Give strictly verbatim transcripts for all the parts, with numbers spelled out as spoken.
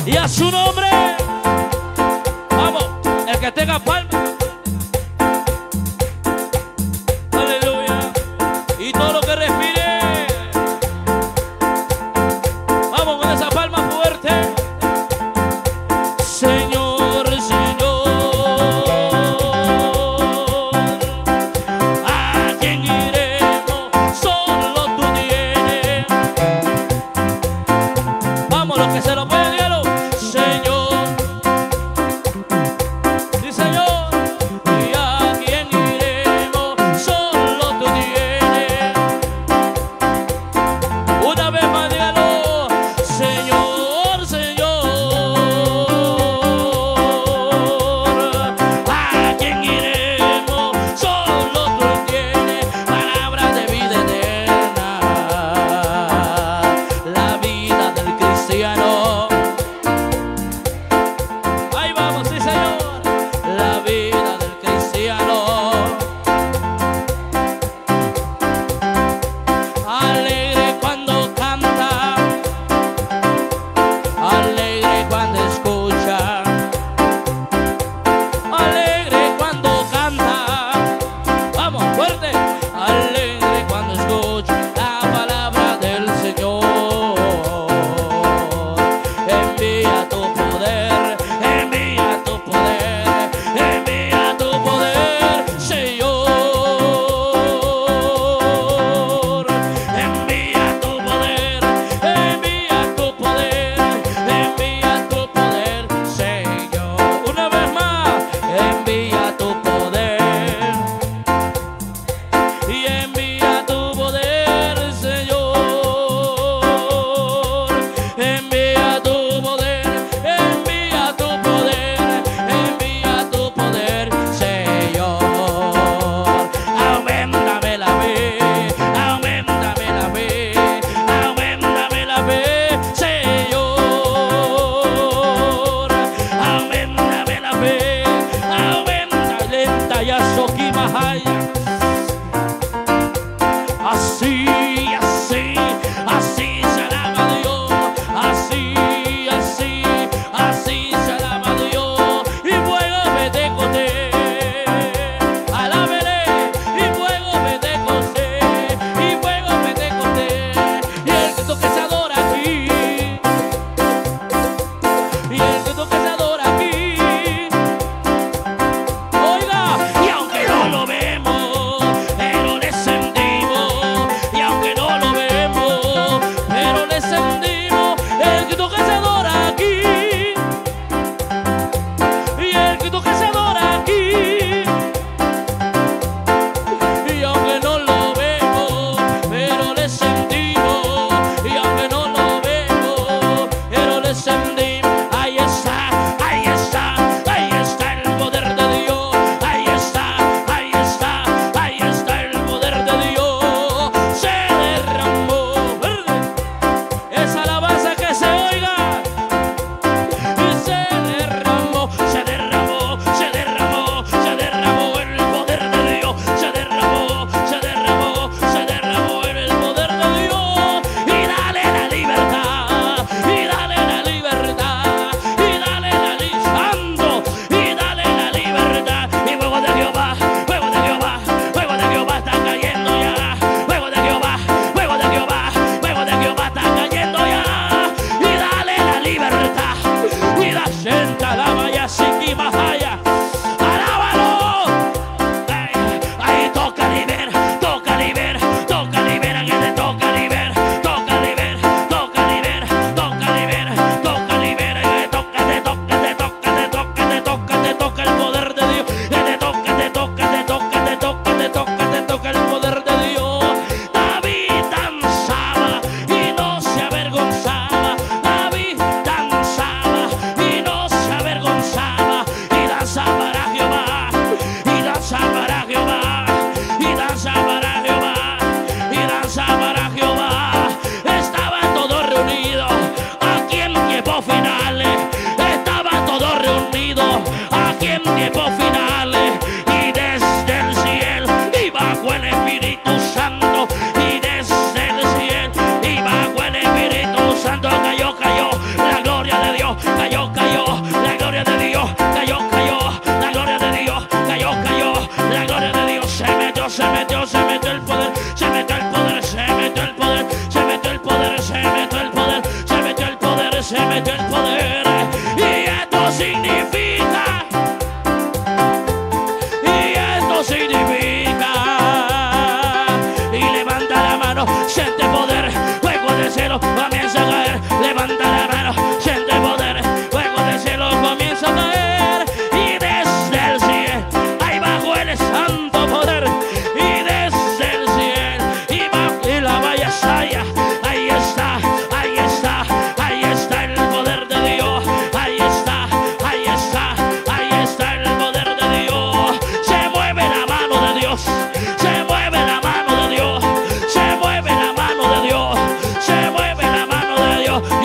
Y a su nombre. Vamos, el que tenga palma. Aleluya. Y todo lo que respire. Vamos con esa palma fuerte. Señor, Señor, ¿a quién iremos? Solo tú tienes. Vamos, los que se lo pueden, Señor, sí, Señor.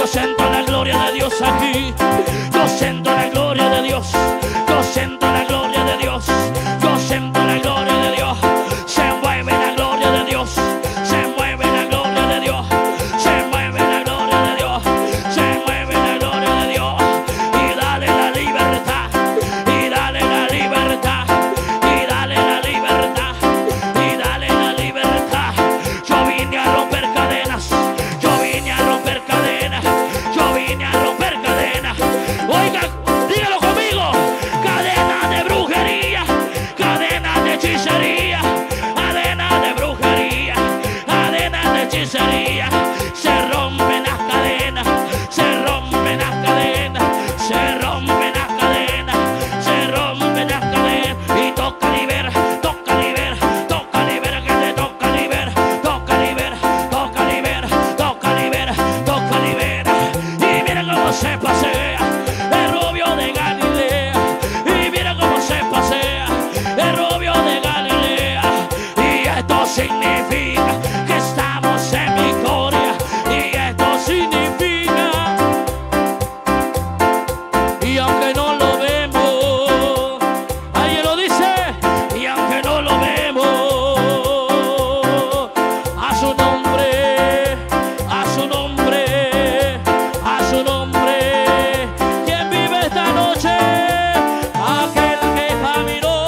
Yo siento la gloria de Dios aquí. Yo siento la gloria de Dios. Yo siento la gloria de Dios. Yo siento la gloria de Dios. Se mueve la gloria de Dios. Se mueve la gloria de Dios. Se mueve la gloria de Dios. Se mueve la gloria de Dios. Y dale la libertad. Y dale la libertad. Y dale la libertad. Y dale la libertad. Yo vine a romper cadenas. Yo vine a romper cadenas. Yo vine a romper cadenas. Oiga, dígalo conmigo. Cadenas de brujería. Cadenas de hechicería. Cadenas de brujería. Cadenas de hechicería. Se rompen las cadenas. Se rompen las cadenas. Se rompen las cadenas. Se rompen las cadenas. Y toca liberar. Toca liberar. Toca liberar. Que te toca liberar. Toca liberar. Toca liberar. Toca liberar. Toca liberar. Y mira cómo se pasea el rubio de Galilea. Y mira cómo se pasea el rubio de Galilea. Y esto significa que estamos en victoria. Y esto significa, y aunque no lo vemos, alguien lo dice, y aunque no lo vemos, a su nombre, a su nombre, a su nombre, ¿quién vive esta noche? Aquel que caminó,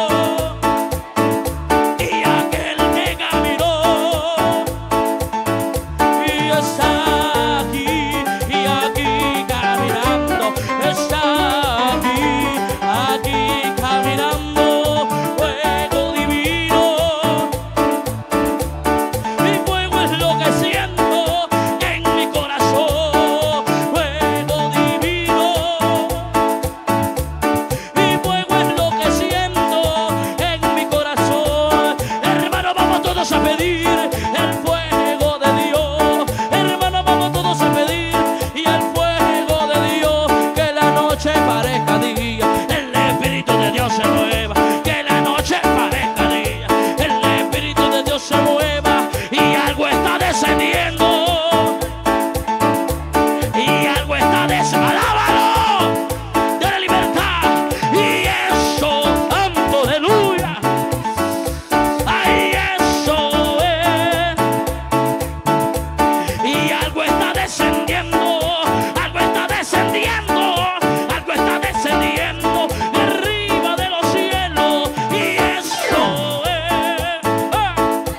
y aquel que caminó, y está aquí, y aquí caminando, está aquí, aquí caminando, fuego divino. Mi fuego es lo que siento en mi corazón, fuego divino. Mi fuego es lo que siento en mi corazón. Hermano, vamos todos a pedir el fuego de Dios. Hermano, vamos todos a pedir y el fuego de Dios. Que la noche parezca día, el Espíritu de Dios se mueva. Que la noche parezca día, el Espíritu de Dios se mueva. Y algo está descendiendo. Y algo está descendiendo. ¡Alábalo! ¡Dale libertad! Y eso, santo, aleluya. ¡Ay, eso es! Y algo está descendiendo. Algo está descendiendo. Algo está descendiendo de arriba de los cielos. Y eso es. ¡Ah!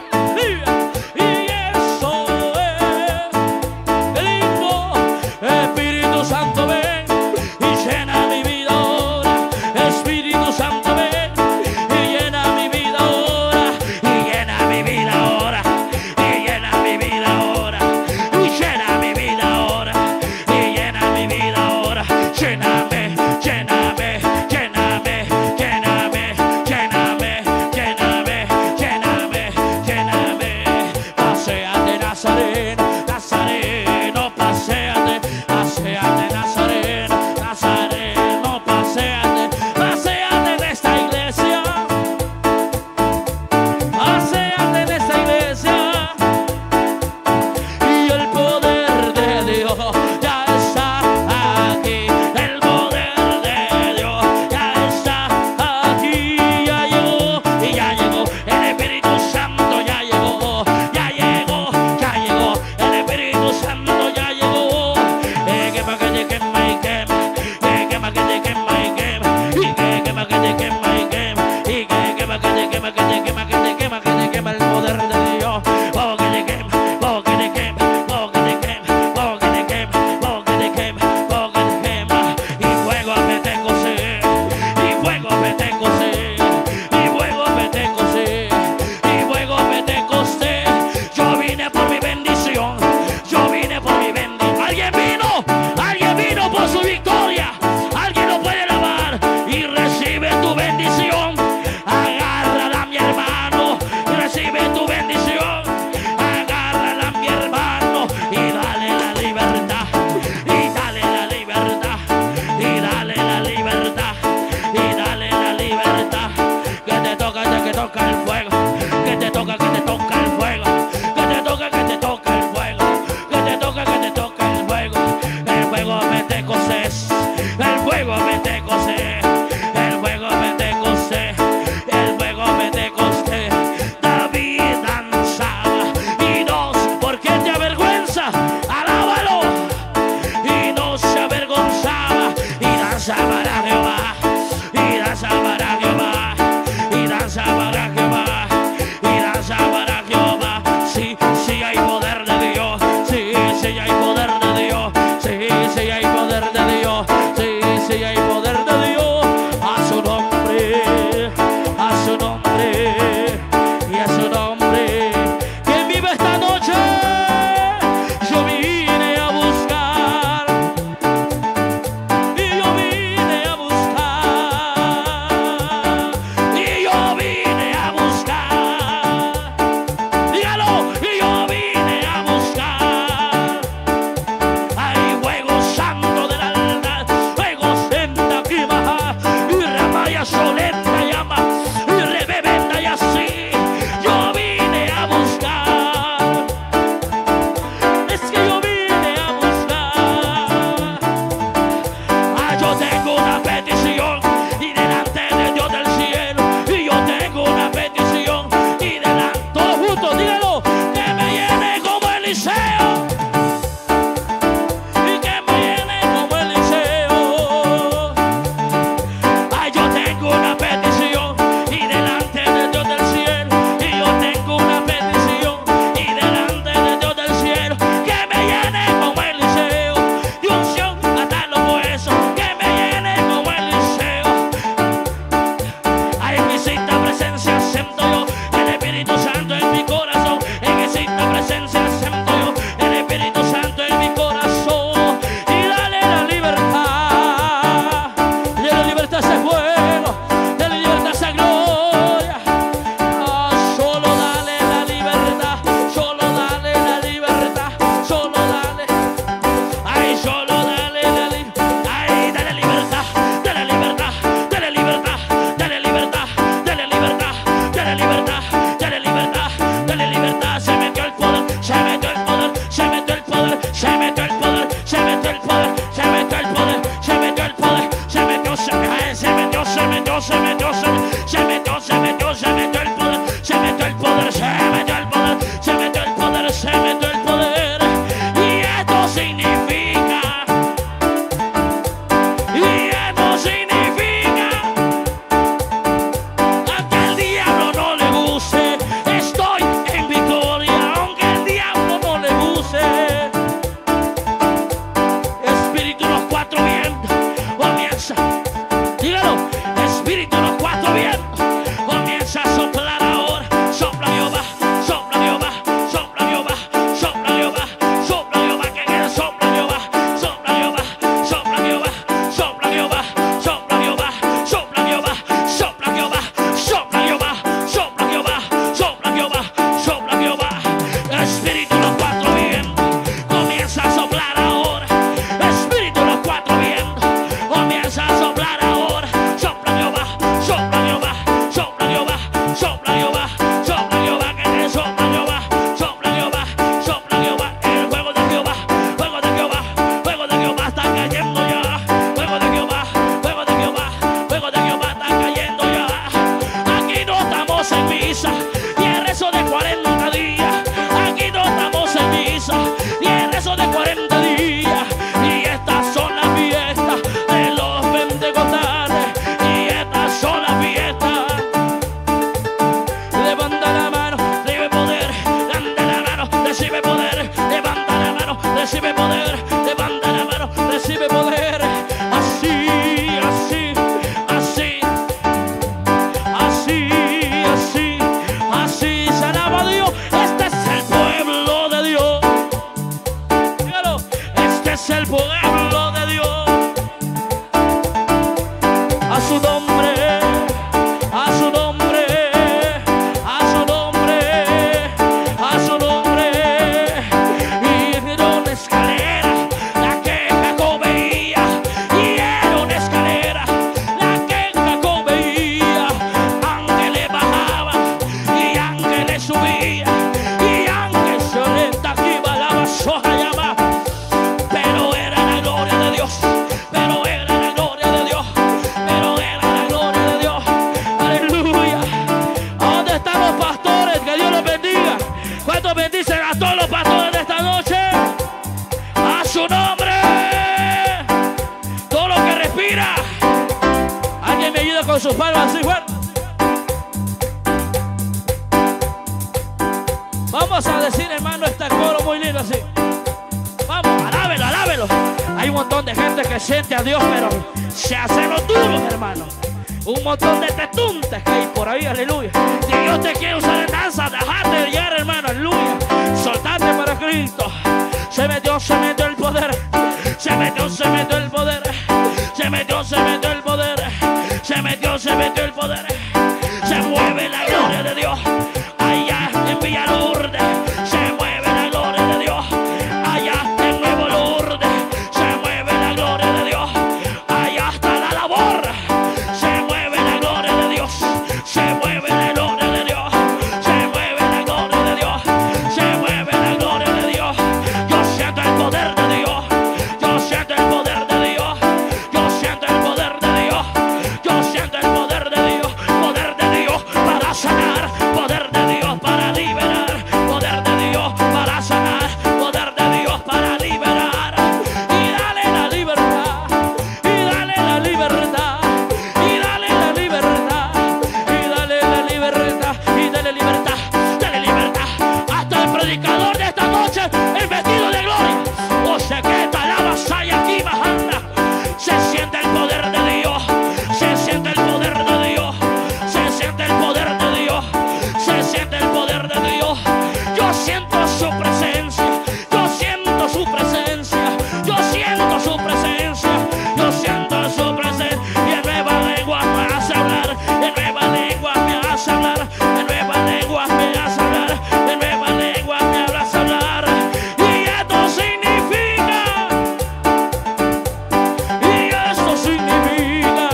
Y eso es. ¡Qué lindo! Espíritu Santo, ven y llena mi vida ahora. Espíritu Santo, ven y llena mi vida ahora. Y llena mi vida ahora. Y llena mi vida ahora. Y llena mi vida recibe poder. Levanta la mano, recibe poder. Así, así, así, así, así, así se alaba a Dios. Este es el pueblo de Dios. Dígalo, este es el pueblo de Dios. A su nombre, a su nombre, a su nombre, a su nombre. Y era una escalera la que Jacob veía, y era una escalera la que Jacob veía. Ángeles bajaban y ángeles subían, y ángeles se orientan aquí va la vasoja llama. Pero era la gloria de Dios, pero era la gloria de Dios, pero era la gloria de Dios. Aleluya. ¿A dónde están los pastores? Que Dios los bendiga. ¿Cuántos bendicen a todos los pastores de esta noche? A su nombre. Todo lo que respira. Alguien me ayuda con sus palmas así fuerte. Vamos a decir, hermano, este coro muy lindo así. Vamos, alábelo, alábelo. Hay un montón de gente que siente a Dios, pero se hacen los duros, hermano. Un montón de tetuntes que hay por ahí, aleluya. Si Dios te quiere usar en danza, dejate de guiar, hermano, aleluya. Soltate para Cristo. Se metió, se metió el poder. Se metió, se metió el poder. Se metió, se metió el poder. Se metió, se metió el poder. Se mueve la gloria de Dios. Allá en Villa Lourdes se mueve la gloria de Dios. Allá en Nuevo Lourdes se mueve la gloria de Dios. Allá está la labor. Se mueve la gloria de Dios. Se mueve la gloria de Dios. Se mueve la gloria de Dios. Se mueve la gloria de Dios. Yo siento el poder de Dios. Yo siento el poder de Dios. Yo siento el poder de Dios. Yo siento el poder de Dios. Poder de Dios para sanar. Poder de Dios para liberar. Poder de Dios para sanar. Poder de Dios para liberar. Y dale la libertad. Y dale la libertad. Y dale la libertad. Y dale la libertad. Y dale libertad. Dale libertad. Hasta el predicador de esta noche, el vestido de gloria. O sea que esta la vasalla aquí bajando. Se siente el poder de Dios. Se siente el poder de Dios. Se siente el poder de Dios. Se siente el poder de Dios. Yo siento su presencia. Yo siento su presencia. Yo siento su presencia. Yo siento su presencia. Y en nueva lengua me hace hablar. En nueva lengua me hace hablar. En nueva lengua me hace hablar. En nueva lengua me hace hablar. Y esto significa. Y esto significa.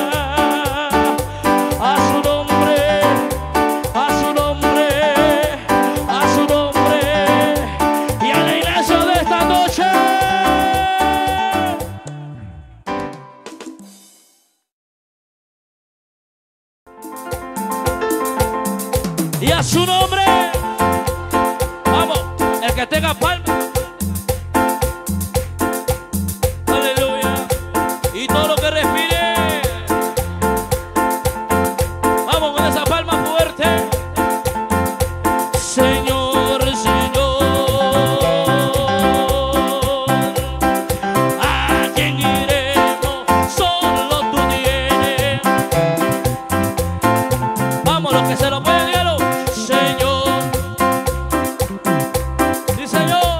A su nombre. A su nombre, a su nombre, y a la iglesia de esta noche. Y a su nombre. Vamos, el que tenga palmas. Aleluya. Y todo lo que respire. Vamos con esa palma fuerte. Señor, Señor, ¿a quién iremos? Solo tú tienes. Vamos, los que se lo pueden, dígalo. Señor, sí, Señor.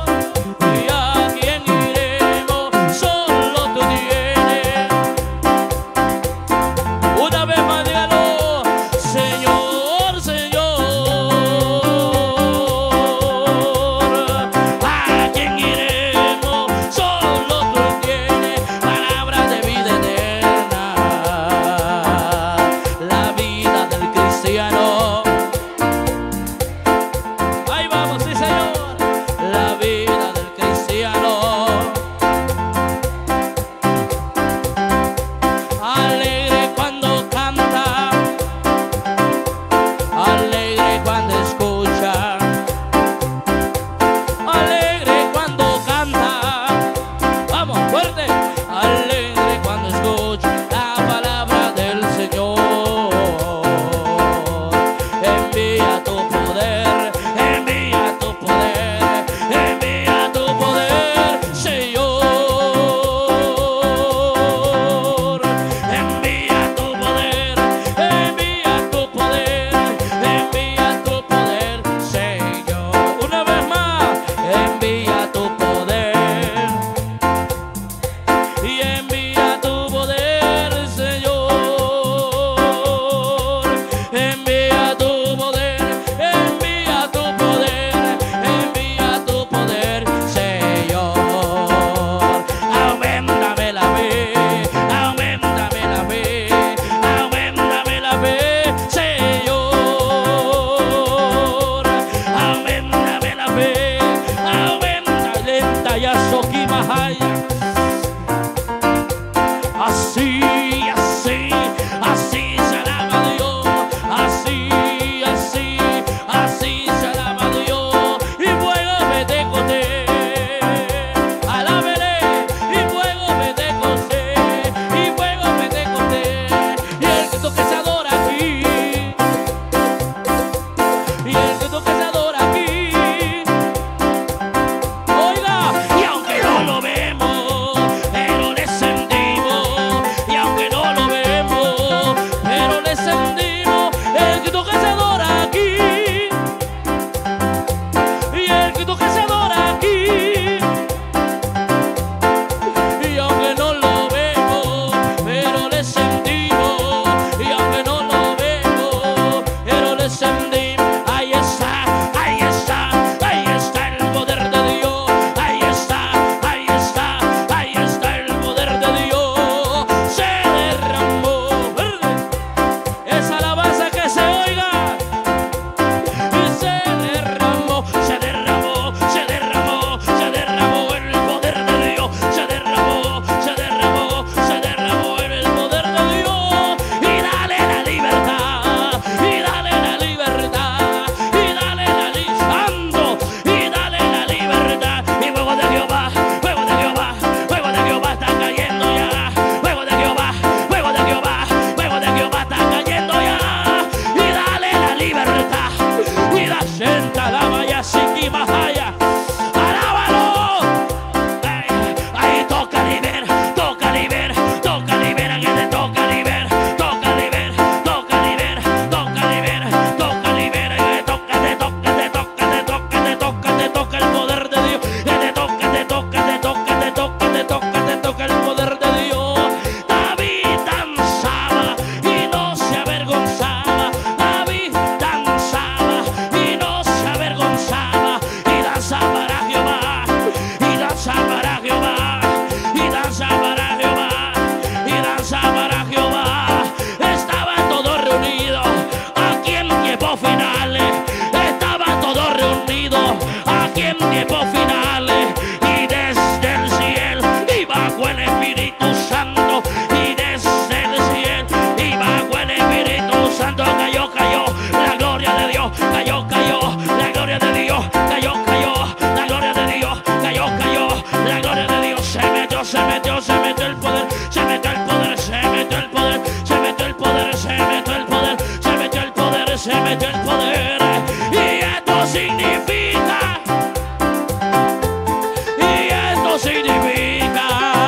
se metió, se metió el poder, se metió el poder, se metió el poder, se metió el poder, se metió el poder, se metió el poder, se metió el poder. Y esto significa, y esto significa,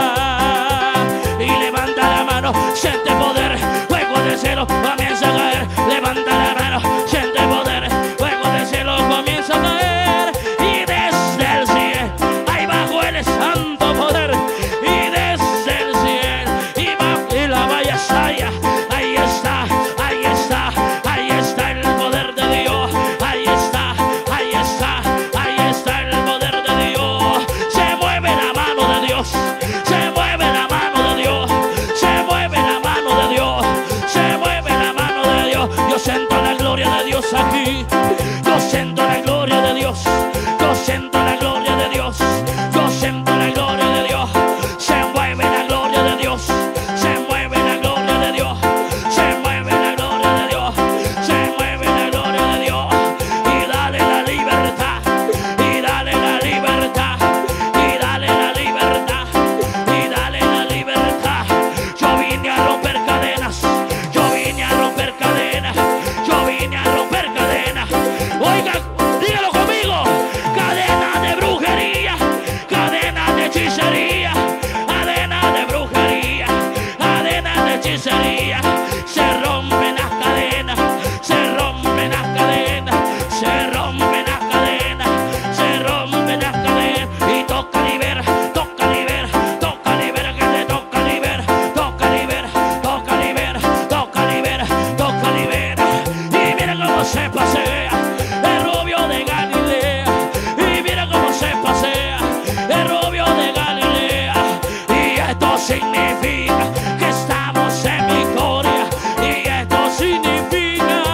y levanta la mano, siente poder, fuego del cielo comienza a caer, levanta la mano, siente poder, fuego del cielo comienza a caer, y desde el cielo, ahí bajo el santo poder, y desde el cielo, y bajo y la valla saya, ahí está, ahí está, ahí está el poder de Dios, ahí está, ahí está, ahí está el poder de Dios, se mueve la mano de Dios, se mueve la mano de Dios, se mueve la mano de Dios, se mueve la mano de Dios, yo siento la gloria de Dios aquí, yo siento la gloria de Dios, yo siento la gloria de Dios, yo siento la gloria de Dios, se mueve la gloria de Dios, se mueve la gloria de Dios, se mueve la gloria de Dios, se mueve la gloria de Dios, y dale la libertad, y dale la libertad, y dale la libertad, y dale la libertad. Yo vine a romper cadenas, yo vine a romper cadenas, yo vine a romper cadenas. Oiga, dígalo conmigo, cadena de brujería, cadena de hechicería, cadena de brujería, cadena de hechicería, se rompen las cadenas, se rompen las cadenas, se rompen las cadenas, se rompen las cadenas, y toca liberar, toca liberar, toca liberar, que te toca liberar, toca liberar, toca liberar, toca liberar, toca liberar, y mira cómo se pasea el rubio de Galilea, y mira cómo se pasea el rubio de Galilea, y esto significa que estamos en victoria, y esto significa,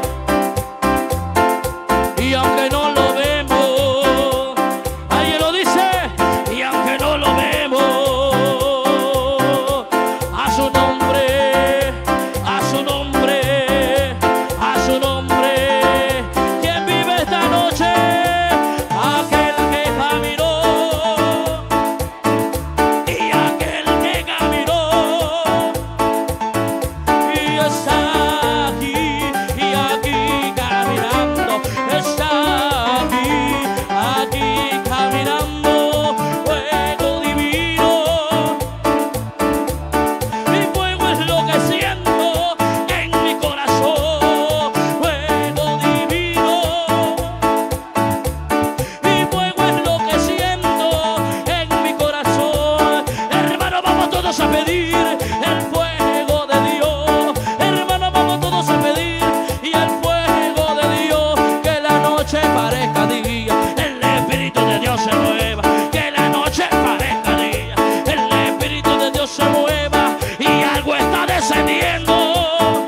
y aunque no lo vemos, alguien lo dice, y aunque no lo vemos, a su nombre, a su nombre, a su nombre, quien vive esta noche, aquel que caminó, y aquel que caminó, y está aquí, y aquí caminando, está aquí, aquí caminando, fuego divino, mi fuego es lo que siento en mi corazón, fuego divino, mi fuego es lo que siento en mi corazón. Hermano, vamos todos a pedir el fuego de Dios, hermano, vamos todos a pedir y el fuego de Dios, que la noche parezca día, el Espíritu de Dios se mueva, que la noche parezca día, el Espíritu de Dios se mueva, y algo está descendiendo,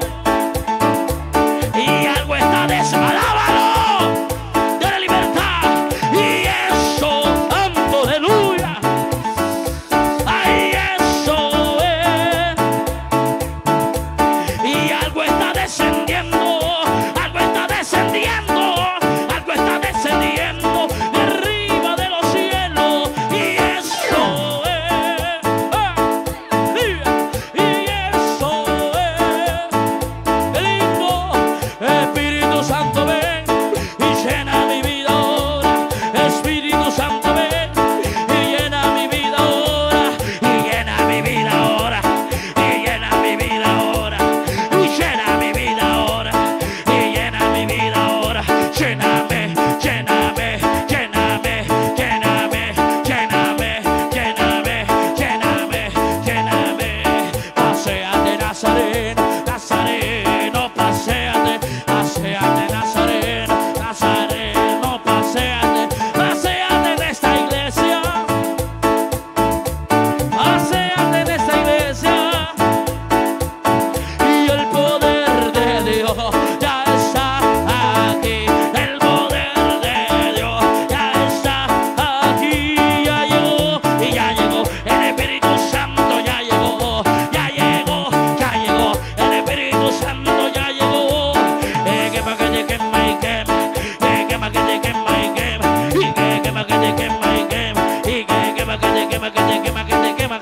y algo está descendiendo, alábalo, de la libertad, y eso, santo, aleluya, ay, eso es, y algo está descendiendo, algo está descendiendo, algo está descendiendo de arriba de los cielos, y eso es, eh, y eso es, qué lindo, Espíritu Santo ven y llena mi vida ahora, Espíritu Santo ven y llena mi vida ahora, y llena mi vida ahora, y llena mi vida ahora, y llena mi vida ahora, y llena mi vida ahora, lléname, lléname, lléname, lléname, lléname, lléname, lléname, lléname, paséate Nazareno, Nazareno, paséate, paséate Nazareno, Nazareno, paséate, paséate en esta iglesia, paséate en esta iglesia, y el poder de Dios ya está aquí, el poder de Dios ya está aquí, ya llegó, y ya llegó, el Espíritu Santo ya llegó, ya llegó, ya llegó, el Espíritu Santo ya llegó, eh, quema que te quema y quema, eh, quema que te quema y quema, y que quema que te quema y quema, y que quema que te quema, que te quema, que te quema,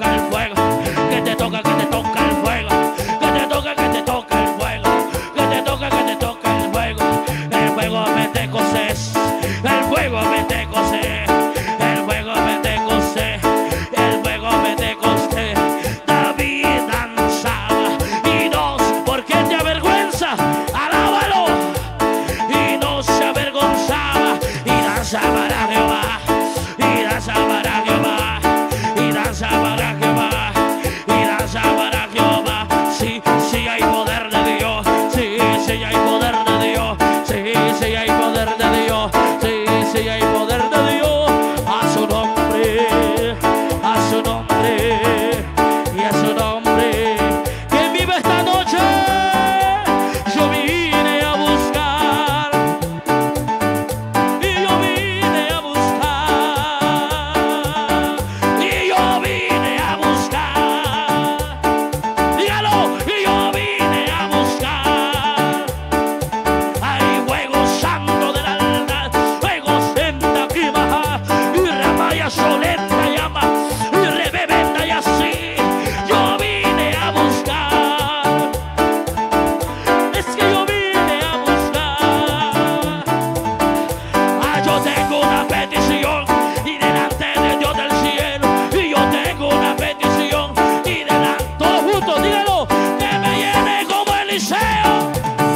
toca el fuego, que te toca, que te toca el fuego, que te toca, que te toca el fuego, que te toca, que te toca el fuego, el fuego Pentecostés, el fuego Pentecostés, el fuego Pentecostés, el fuego Pentecostés. David danzaba y no, ¿por qué te avergüenza? Alábalo. Y no se avergonzaba y danzaba para Jehová, y danzaba para Jehová, y danzaba para Jehová, y danzaba para Jehová. Sí, sí hay poder de Dios, sí, sí hay poder de Dios, sí, sí hay poder de Dios, sí, sí hay poder de Dios. A su nombre, a su nombre y a su nombre. ¿Quién vive esta noche? Yo vine a buscar, y yo vine a buscar, y yo vine a buscar. Dígalo, y yo vine a buscar. Hay fuego santo del altar, fuego senta que baja, y ramaya solenta llama, y rebebenda y así. Yo vine a buscar, es que yo vine a buscar. Ah, yo tengo una petición y delante de Dios del cielo, y yo tengo una petición y delante, todos juntos, dígalo, que me llene como Eliseo,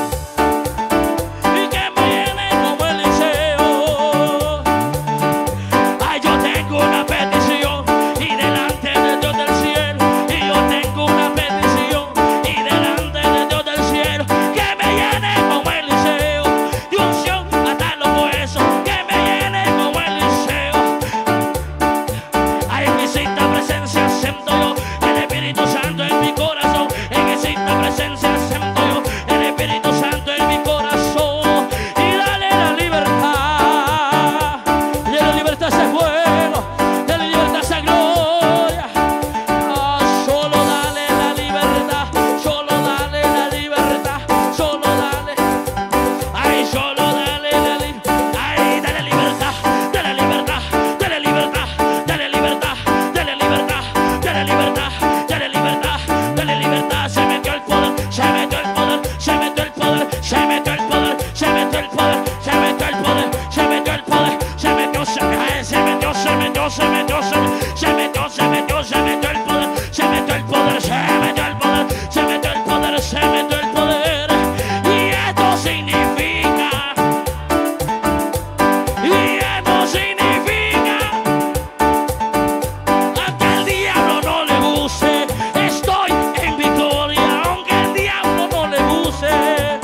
y que me llene como Eliseo. Ay, yo tengo una petición y delante de Dios del cielo, y yo tengo una petición y delante de Dios del cielo, que me llene como Eliseo, de unción hasta los huesos, que me llene como Eliseo. Ay, en mi santa presencia siento yo el Espíritu Santo en mi corazón, en mi santa presencia siento yo el Espíritu Santo en mi corazón. Y dale la libertad, dale libertad a ese fuego, dale libertad a esa gloria. Ah, solo dale la libertad, solo dale la libertad, solo dale. Ay, solo dale la libertad, ay, dale libertad, dale libertad, dale libertad, dale libertad, dale libertad, dale libertad, dale libertad, dale libertad. Se metió el poder, se metió el poder, se metió el poder, se metió el poder, se metió el poder, se metió el poder, se metió el poder, se metió, se metió, se metió, se metió, se metió, se metió, se metió, se metió el poder, se metió el poder, se metió el poder, se metió el poder, se metió el poder. Y esto significa, y esto significa, aunque el diablo no le guste, estoy en victoria, aunque el diablo no le guste.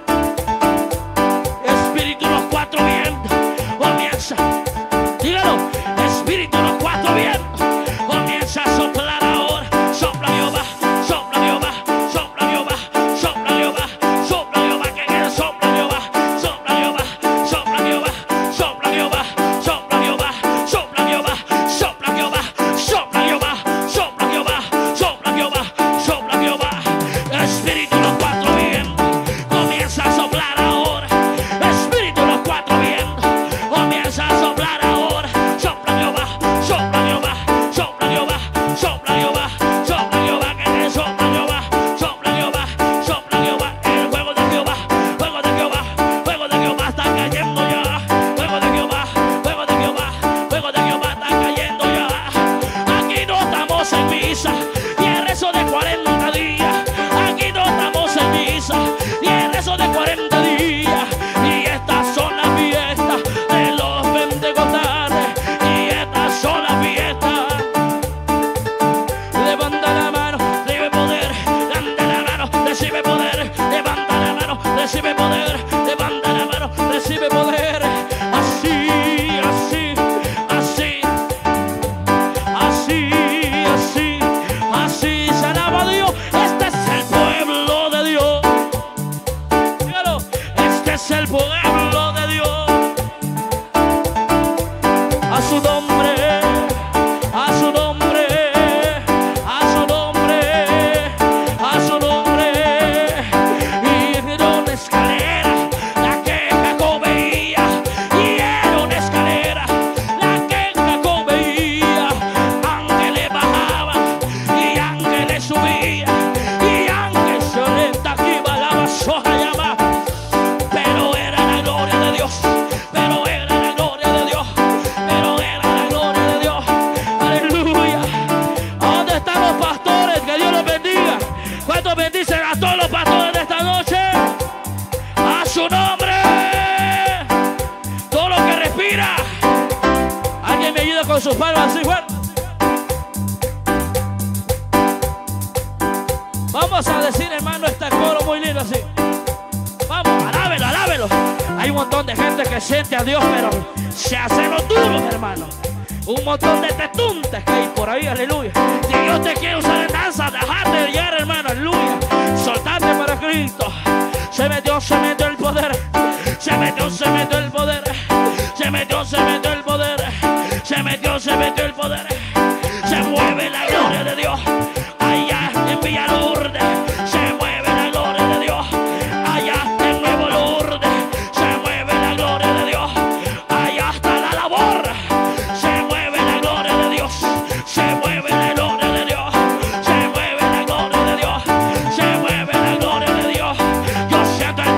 Espíritu los cuatro vientos, comienza, dígalo, Espíritu los cuatro vientos, comienza a soplar ahora, sopla Jehová, sopla Jehová, sopla Jehová, sopla Jehová, sopla Jehová, que quiere sopla Jehová, sopla Jehová, sopla Jehová, sopla Jehová, sopla Jehová, sopla Jehová, sopla Jehová, sopla Jehová, sopla Jehová, sopla Jehová, sopla Jehová. Espíritu los cuatro vientos, comienza a soplar ahora. Espíritu los cuatro vientos, comienza a soplar ahora. Sopla Jehová, sopla Jehová, sopla Jehová, sopla Jehová, sopla Jehová, que te sopla Jehová, sopla Jehová, sopla Jehová. El fuego de Jehová, fuego de Jehová, fuego de Jehová está cayendo ya. Fuego de Jehová, fuego de Jehová, fuego de Jehová está cayendo ya. Aquí no estamos en misa y el rezo de cuarenta días. Aquí no estamos en misa y el rezo de cuarenta días. Y estas son las fiestas de los pentecostales, y estas son las fiestas. Levanta la mano, recibe poder, levanta la mano, recibe poder, levanta la mano, recibe poder, levanta la mano, recibe poder. Así, así, así, así, así, así se alaba a Dios. subía y aunque se orienta aquí va la basoja llama, pero era la gloria de Dios, pero era la gloria de Dios, pero era la gloria de Dios. Aleluya. ¿Dónde están los pastores? Que Dios los bendiga. ¿Cuántos bendicen a todos los pastores de esta noche? A su nombre. Todo lo que respira. Alguien me ayuda con sus palmas así fuerte. Vamos a decir, hermano, este coro muy lindo así. Vamos, alábelo, alábelo. Hay un montón de gente que siente a Dios, pero se hacen los duros, hermano. Un montón de tetuntes que hay por ahí, aleluya. Si Dios te quiere usar en danza, dejarte de llegar, hermano, aleluya. Soltarte para Cristo. Se metió, se metió el poder. Se metió, se metió el poder. Se metió, se metió el poder. Se metió, se metió el poder. Se mueve la gloria de Dios. Allá en Villa Lourdes se mueve la gloria de Dios. Allá en Nuevo Lourdes se mueve la gloria de Dios. Allá está la labor. Se mueve la gloria de Dios. Se mueve la gloria de Dios. Se mueve la gloria de Dios. Se mueve la gloria de Dios. Yo siento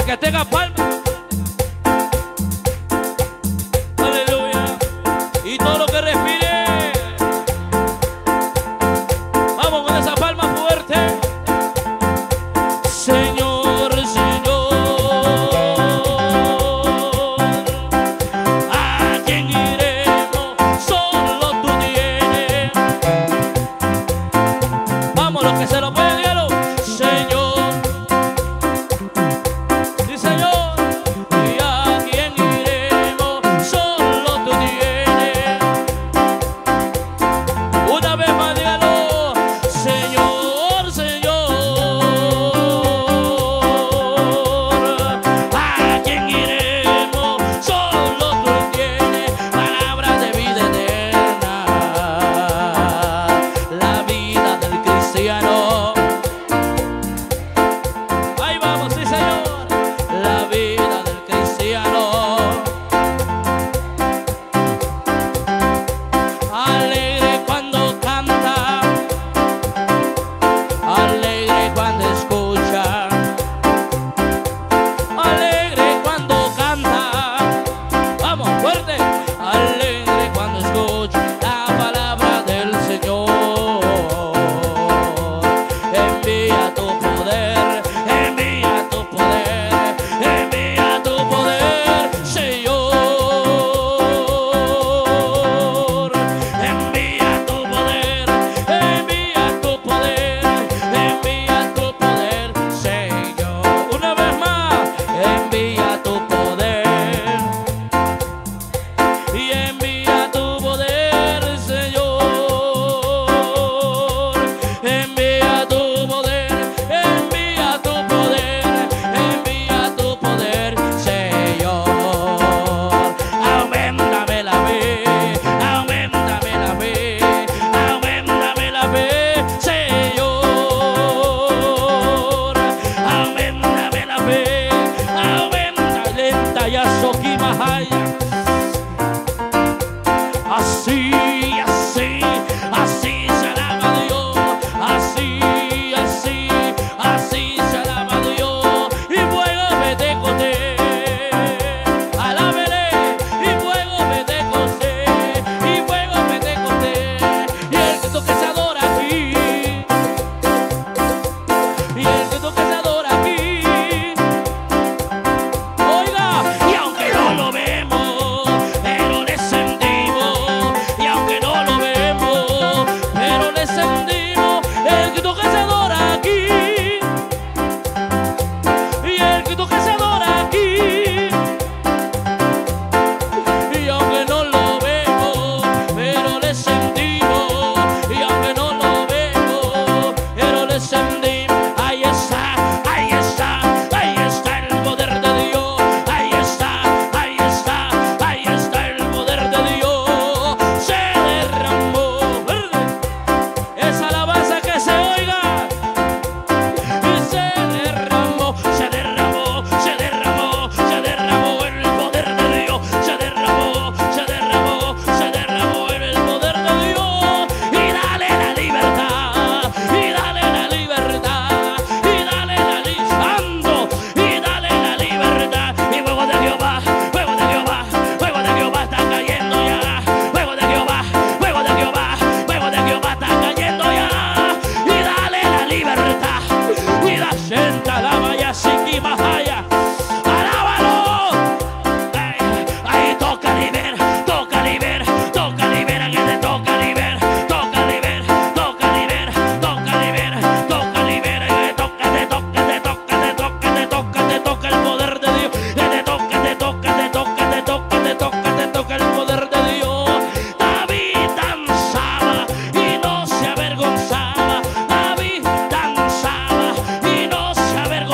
que tenga palma. Aleluya. Y todo lo que respire. Vamos con esa palma fuerte. Señor, Señor, ¿a quién iremos? Solo tú tienes. Vamos, los que se lo pueden, dígalo. Señor. Sí, Señor. ¿Y a quién iremos? Solo tú tienes. Una vez más, dígalo. Señor, Señor, ¿a quién iremos? Solo tú tienes palabras de vida eterna. La vida del cristiano. Ahí vamos, sí, Señor. La vida del cristiano. Alegre cuando canta, alegre cuando escucha, alegre cuando canta. Vamos, fuerte. Alegre cuando escucha la palabra del Señor. Envía tu poder, envía tu poder, envía tu poder, Señor. Envía tu poder, envía tu poder, envía tu poder, Señor. Una vez más, envía tu poder. Y envía tu poder, Señor. Envía tu poder, envía tu poder, envía tu poder, Señor. Auméntame la fe, auméntame la fe, auméntame la fe, Señor. Auméntame la fe, aumenta lenta y asoquimahaya. Así, así, así se alaba a Dios. Así, así, así se alaba a Dios. Y fuego Pentecostés, alábele. Y fuego Pentecostés, y fuego Pentecostés. Y el Cristo que se adora aquí, y el Cristo que se adora aquí. Oiga, y aunque no lo vemos, pero le sentimos. Y aunque no lo vemos, pero le sentimos. El Cristo que se adora aquí, y el Cristo que se adora aquí. Y aunque no lo vemos, pero le sentimos. Y aunque no lo vemos, pero le sentimos. Ahí está, ahí está, ahí está el poder de Dios. Ahí está, ahí está, ahí está el poder de Dios. Se derramó. Esa alabanza que se oiga. Y se derramó, se derramó, se derramó, se derramó el poder de Dios. Se derramó, se derramó, se derramó el poder de Dios. Y dale la libertad, y dale la libertad, y dale la lisando, y dale la libertad. Y fuego de Jehová, fuego de Jehová, fuego de Jehová está cayendo ya. Fuego de Jehová, fuego de Jehová, fuego de Jehová está cayendo ya. Y dale la libertad, y da senta la vaya sin mahaya. Alábalo. Ay, ahí toca liber, toca liber, toca libera, que te toca liber, toca liber, toca liber, toca liber, toca libera, que te toca, te toca, te toca, te toca, te toca, te toca el poder de Dios. Que te toca, te toca, te toca, te toca, te toca, te toca el poder de Dios. David danzaba y no se avergonzaba. David danzaba y no se avergonzaba.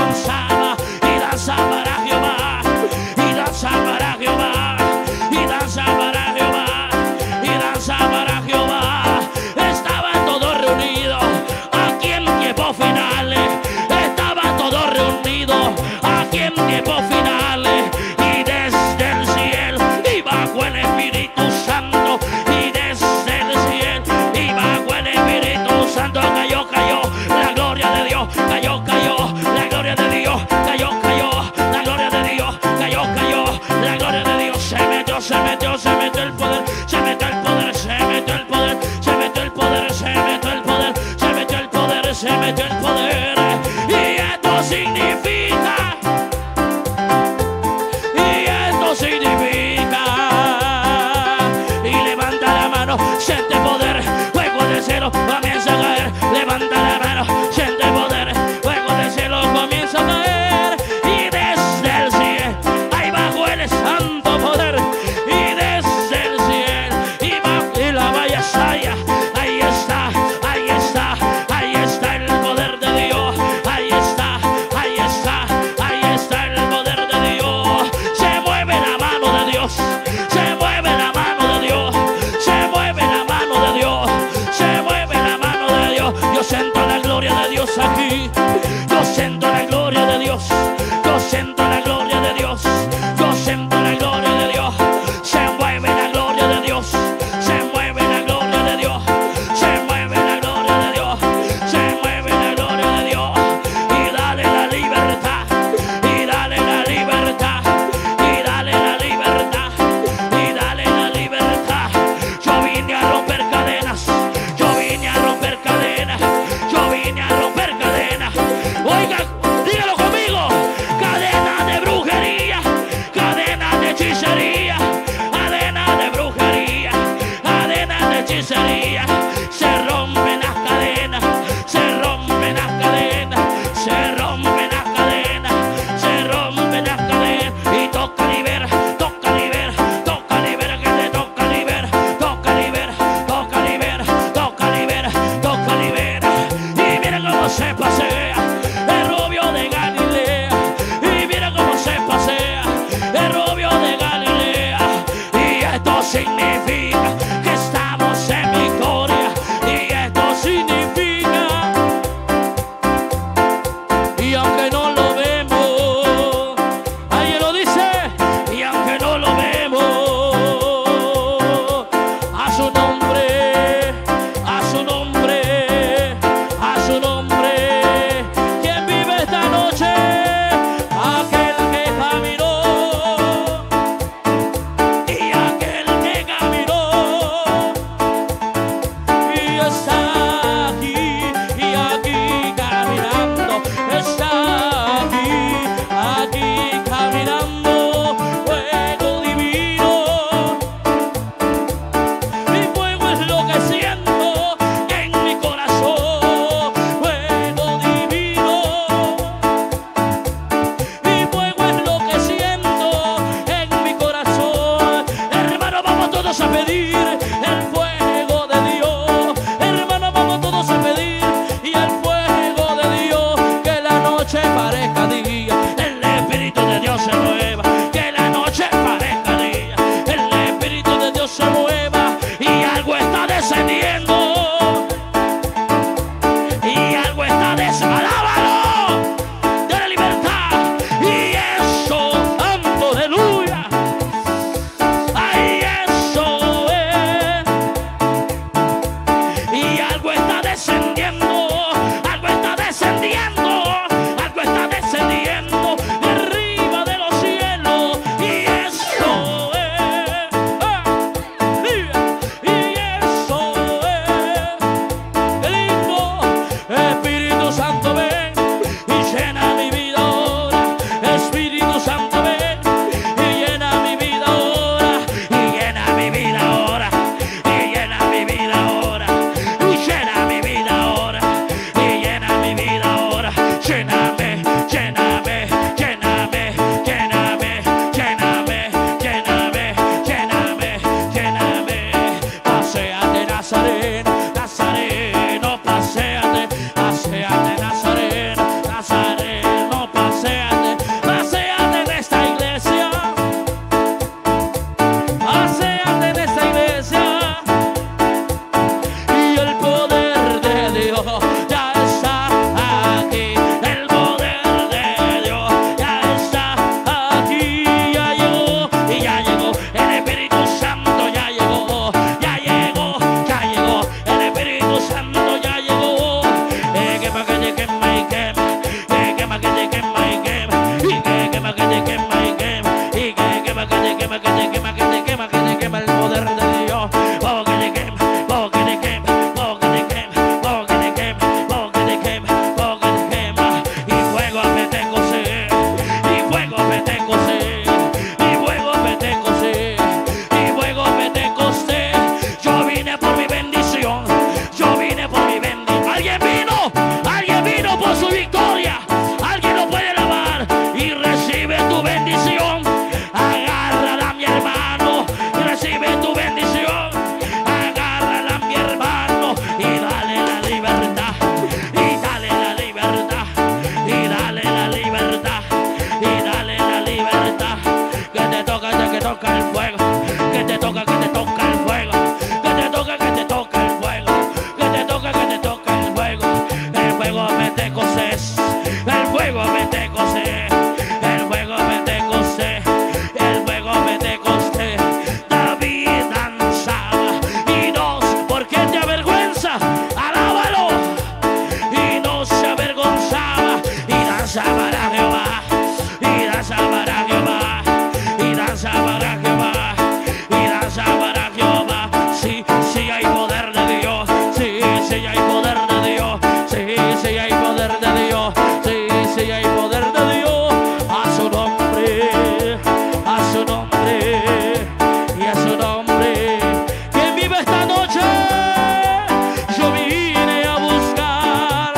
para Jehová, y danza para Jehová, y danza para Jehová, y danza para Jehová. Sí, sí hay poder de Dios, sí, sí hay poder de Dios, sí, sí hay poder de Dios, sí, sí hay poder de Dios. A su nombre, a su nombre y a su nombre. ¿Quién vive esta noche? Yo vine a buscar,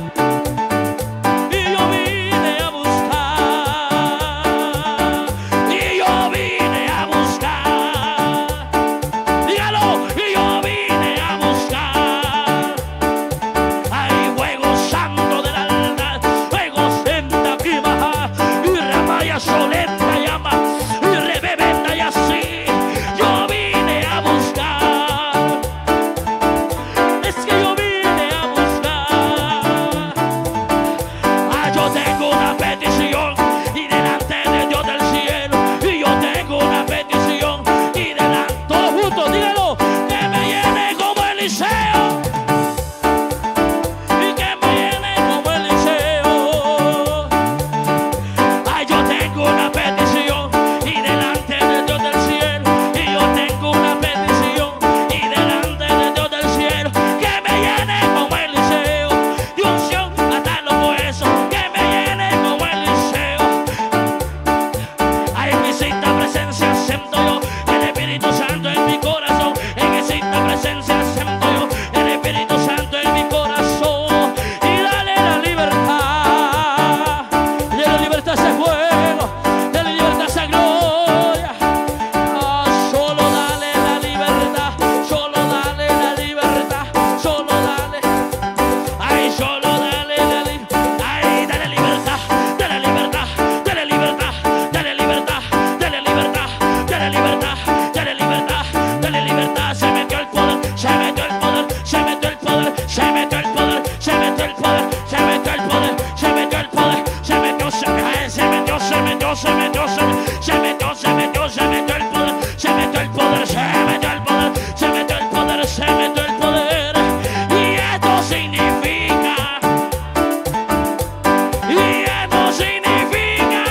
y yo vine a buscar, y yo vine a buscar. Dígalo, y yo vine a buscar. Hay fuego santo del altar, fuego senta aquí baja, y ramaya solenta llama, y rebebenda y así. Yo vine a buscar, es que yo vine a buscar. Ah, yo tengo una petición, y delante de Dios del cielo, y yo tengo una petición, y delante, todos juntos, dígalo, que me llene como Eliseo, y que me llene como Eliseo. Ay, yo tengo una petición, y delante de Dios del cielo, y yo tengo una petición, y delante de Dios del cielo, que me llene como Eliseo, de unción hasta los huesos, que me llene como Eliseo. Ay, en mi santa presencia siento yo el Espíritu Santo en mi corazón, en mi santa presencia siento yo el Espíritu Santo en mi corazón. Y dale la libertad, de la libertad ese fuego, de la libertad esa gloria. Ah, solo dale la libertad, solo dale la libertad, solo dale. Ay, solo dale la libertad, ay, dale libertad, dale libertad, dale libertad, dale libertad, dale libertad, dale libertad, dale libertad, dale libertad. Se metió el poder, se metió el poder, se metió el poder, se metió el poder, se metió el poder, se metió el poder, se metió el poder, se metió, se ay, se metió, se metió, se metió, se se metió, se metió, se metió el poder, se metió el poder, se metió el poder, se metió el poder, se metió el poder. Y esto significa, y esto significa,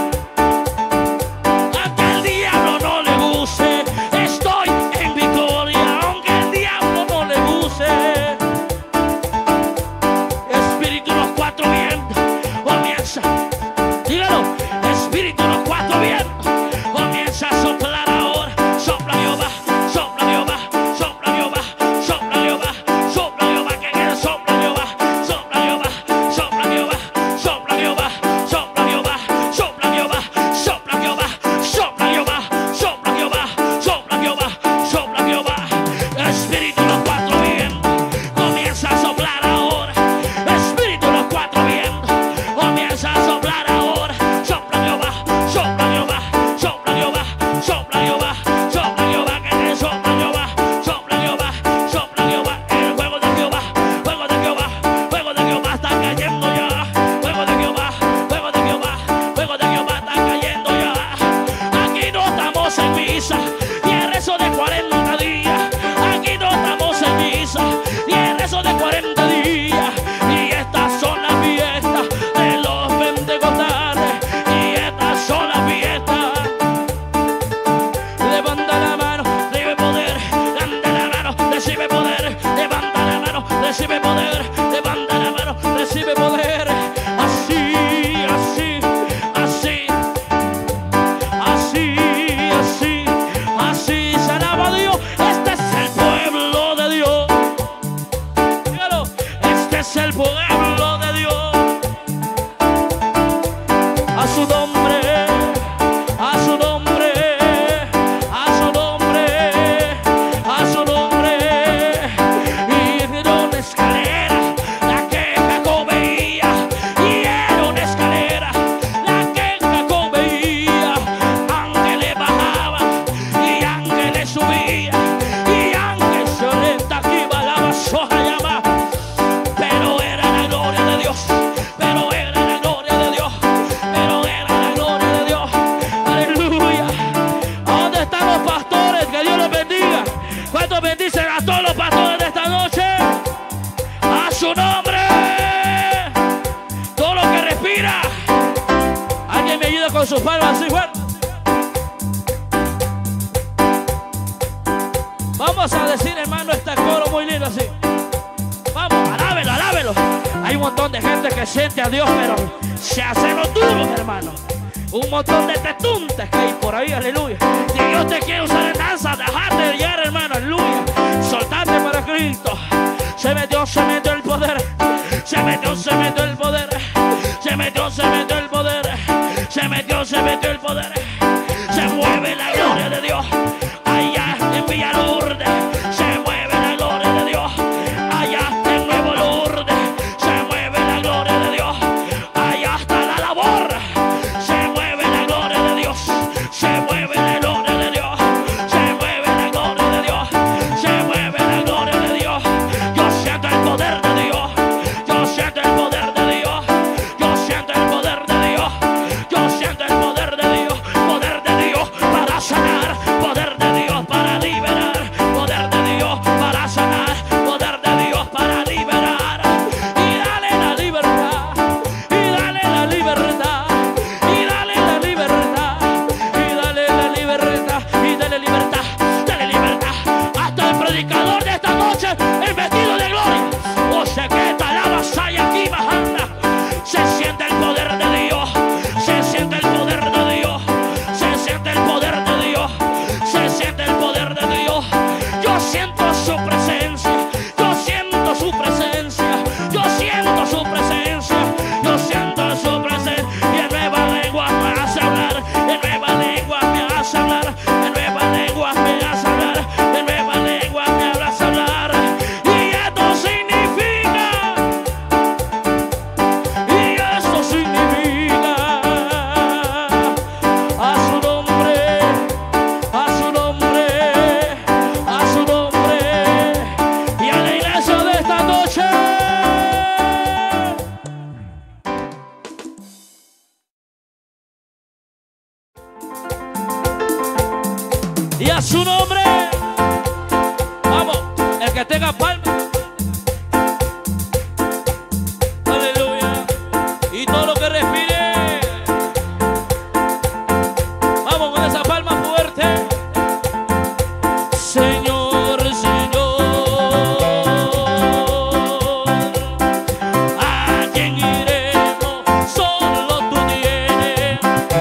aunque el diablo no le guste, estoy en victoria, aunque el diablo no le guste. Espíritu de los cuatro vientos comienza, dígalo, espíritu de los cuatro vientos comienza a soplar ahora. Sopla Jehová, sopla Jehová, sopla Jehová, sopla Jehová, sopla Jehová, que quiere sopla Jehová, sopla Jehová, sopla Jehová, sopla Jehová, sopla Jehová, sopla Jehová, sopla Jehová, sopla Jehová, sopla Jehová, sopla Jehová, sopla Jehová. Espíritu de los cuatro vientos comienza a soplar ahora. Espíritu de los cuatro vientos comienza a soplar ahora. Sopla Jehová, sopla Jehová, sopla Jehová, sopla Jehová, sopla Jehová, que te sopla Jehová, sopla Jehová, sopla Jehová. El fuego de Jehová, fuego de Jehová, fuego de Jehová está cayendo ya. Fuego de Jehová, fuego de Jehová, fuego de Jehová está cayendo ya. Aquí no estamos en misa, y el rezo de cuarenta días. Aquí no estamos en misa, y el rezo de cuarenta días. Y estas son las fiestas de los pentecostales, y estas son las fiestas. Levanta la mano, recibe poder, levanta la mano, recibe poder, levanta la mano, recibe poder, levanta la mano, recibe poder. Así, así, así, así, así, así se alaba a Dios. Este es el pueblo de Dios. Dígalo, este es el pueblo de Dios. A su nombre, a su nombre, a su nombre, a su nombre. Y era una escalera la que Jacob veía, y era una escalera la que Jacob veía. Ángeles bajaban y ángeles subían, y ángeles se orienta aquí va la soja llama. Pero era la gloria de Dios, pero era la gloria de Dios, pero era la gloria Dios con sus palmas así fuerte. Vamos a decir, hermano, este coro muy lindo así. Vamos, alábelo, alábelo. Hay un montón de gente que siente a Dios, pero se hacen los duros, hermano. Un montón de tetuntes que hay por ahí, aleluya. Si Dios te quiere usar en danza, dejate de llegar, hermano, aleluya. Soltate para Cristo. Se metió, se metió el poder. Se metió, se metió el poder. Se metió, se metió el poder. Se metió, se metió el poder. Se mueve la gloria de Dios. Allá en Villa Lourdes se mueve la gloria de Dios. Allá en Nuevo Lourdes se mueve la gloria de Dios. Allá está la labor. Se mueve la gloria de Dios. Se mueve la gloria de Dios. Se mueve la gloria de Dios. Se mueve la gloria de Dios. Yo siento el poder de Dios. Yo siento el poder de Dios. Yo siento el poder de Dios. Yo siento el poder de Dios. Poder de Dios para sanar. Poder de Dios para liberar. Poder de Dios para sanar. Poder de Dios para liberar. Y dale la libertad. Y dale la libertad. Y dale la libertad. Y dale la libertad. Y dale libertad. Dale libertad. Hasta el predicador de esta noche es vestido de gloria. O sea que esta lava sale aquí bajando. Se siente el poder de Dios. Se siente el poder de Dios. Se siente el poder de Dios. Se siente el poder de Dios. Yo siento su presencia. Yo siento su presencia. Yo siento su presencia. Yo siento su presencia. Y en nueva lengua me hace hablar. En nueva lengua me hace hablar. En nueva lengua me hace hablar. En nueva lengua me hace hablar. Y esto significa. Y esto significa. A su nombre. A su nombre. A su nombre. Y a la iglesia de esta noche. Y a su nombre. Vamos, el que tenga palma. Aleluya. Y todo lo que respire. Vamos con esa palma fuerte. Señor, Señor, ¿a quién iremos? Solo tú tienes.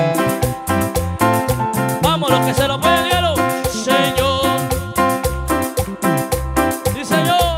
Vamos, los que se lo pueden, dígalo. Señor, sí, Señor.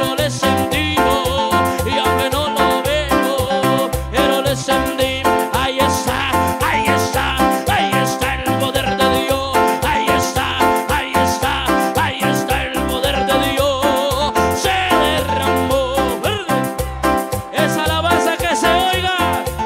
pero le sentimos, y aunque no lo vemos, pero le sentimos. Ahí está, ahí está, ahí está el poder de Dios. Ahí está, ahí está, ahí está el poder de Dios. Se derramó. Esa alabanza que se oiga.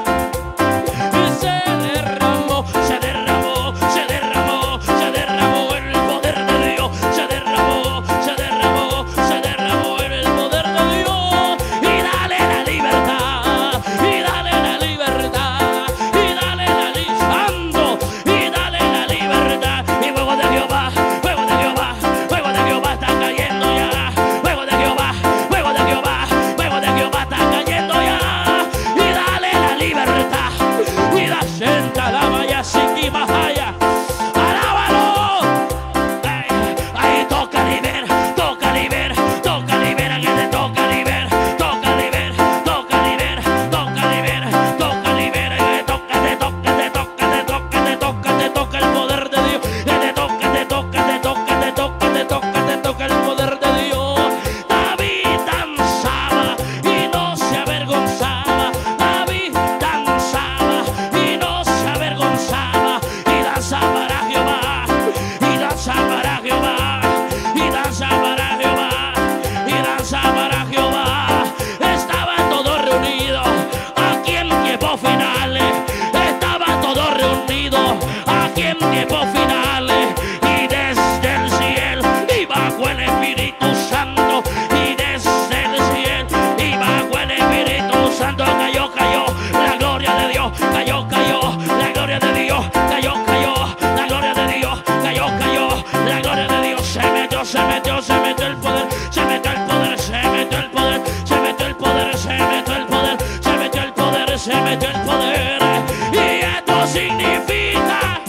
Y se derramó, se derramó, se derramó, se derramó el poder de Dios. Se derramó, se derramó, se derramó el poder de Dios. Y dale la libertad, y dale la libertad, y dale la libertad, y dale la libertad. Y fuego de Jehová, fuego de Jehová, fuego de Jehová está cayendo ya. Fuego de Jehová, fuego de Jehová, fuego de Jehová está cayendo ya. Y dale la libertad, y la senta la vaya sin majaya. Alábalo. Ay, ahí toca liber, toca liber, toca libera, que te toca liber, toca liber, toca liber, toca liber, toca libera, que te toca, te toca, te toca, te toca, te toca, te toca el poder de Dios. Que te toca, te toca, te toca, te toca, te toca, te toca el poder de Dios. David danzaba y no se avergonzaba. David danzaba y no se avergonzaba. Y danza para Jehová, y danza para Jehová, y danza para Jehová, y danza para Jehová. Estaban todos reunidos aquí en tiempos finales. Estaban todos reunidos aquí en tiempos finales. Y desde el cielo y bajo el Espíritu Santo, y desde el cielo y bajo el Espíritu Santo cayó, cayó la gloria de Dios, cayó, cayó la gloria de Dios, cayó, cayó la gloria de Dios, cayó, cayó la gloria de Dios. Se metió, se metió, se metió el poder, se metió el poder, se metió el poder, se metió el poder, se metió el poder, se metió el poder, se metió el poder. Y esto significa,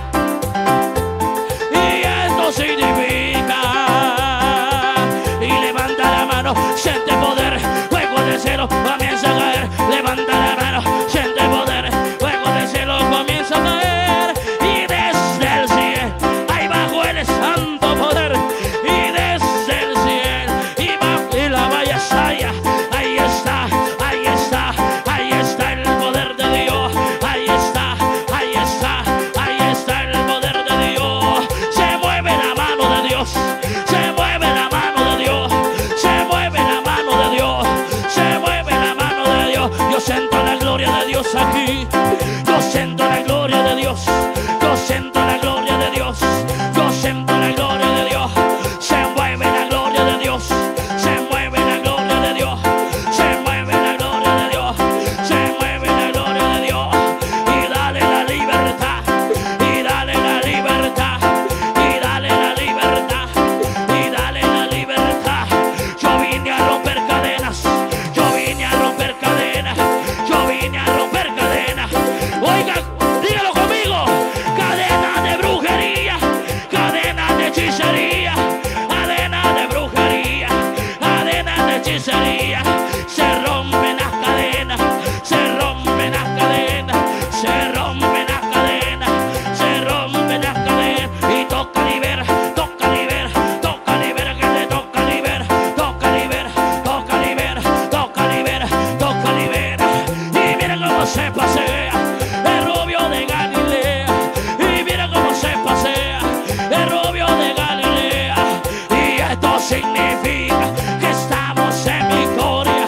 y esto significa, y levanta la mano, siente poder, fuego del cielo comienza a caer. Levanta la mano, siente poder, fuego del cielo comienza a caer. Y desde el cielo, ahí bajo el santo poder, y desde el cielo, y bajo y la valla saya. Ahí está, ahí está, ahí está el poder de Dios. Ahí está, ahí está, ahí está el poder de Dios. Se mueve la mano de Dios, se mueve la mano de Dios, se mueve la mano de Dios, se mueve la mano de Dios. Yo siento la gloria de Dios aquí, yo siento la gloria de Dios, yo siento la gloria de Dios, yo siento la gloria de Dios. Se mueve la gloria de Dios, se mueve la gloria de Dios, se mueve la gloria de Dios, se mueve la gloria de Dios. Y dale la libertad, y dale la libertad, y dale la libertad, y dale la libertad. Yo vine a romper cadenas, yo vine a romper cadenas, yo vine a romper cadenas. Oiga, dígalo conmigo. Cadenas de brujería, cadenas de hechicería, cadenas de brujería, cadenas de hechicería. Se rompen las cadenas, se rompen las cadenas, se rompen las cadenas, se rompen las cadenas. Y toca libera, toca libera, toca libera, que te toca libera, toca libera, toca libera, toca libera, toca libera. Y mira cómo se pasea el rubio de Galilea, y mira cómo se pasea el rubio de Galilea. Y esto significa que estamos en victoria.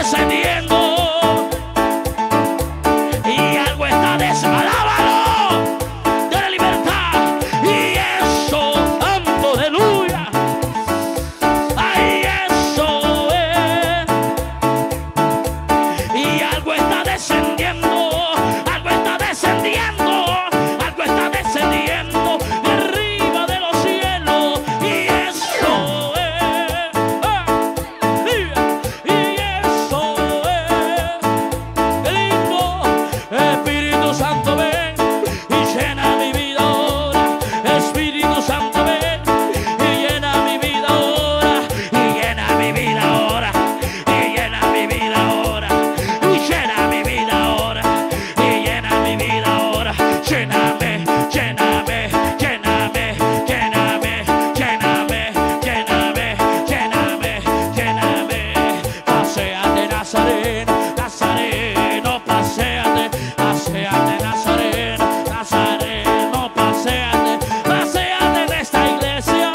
descendiendo. Y algo está desmalábalo de la libertad. Y eso, santo, aleluya. Ay, eso es. Y algo está descendiendo. Algo está descendiendo. Algo está descendiendo de arriba de los cielos. Y eso es. Y eso es. Qué lindo. Espíritu Santo, ven y llena mi vida ahora. Espíritu Santo, ven y llena mi vida ahora. Y llena mi vida ahora. Y llena mi vida ahora. Y llena mi vida ahora. Y llena mi vida ahora. Lléname, lléname, lléname, lléname, lléname, lléname, lléname, lléname. Paséate, Nazareno, Nazareno, paséate, paséate, Nazareno, Nazareno, paséate, paséate en esta iglesia,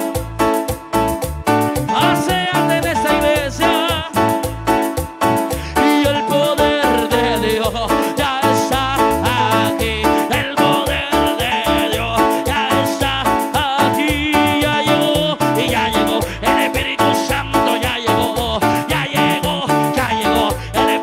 paséate en esta iglesia. Y el poder de Dios ya está aquí, el poder de Dios ya está aquí, ya llegó, y ya llegó, el Espíritu Santo ya llegó, ya llegó, ya llegó, el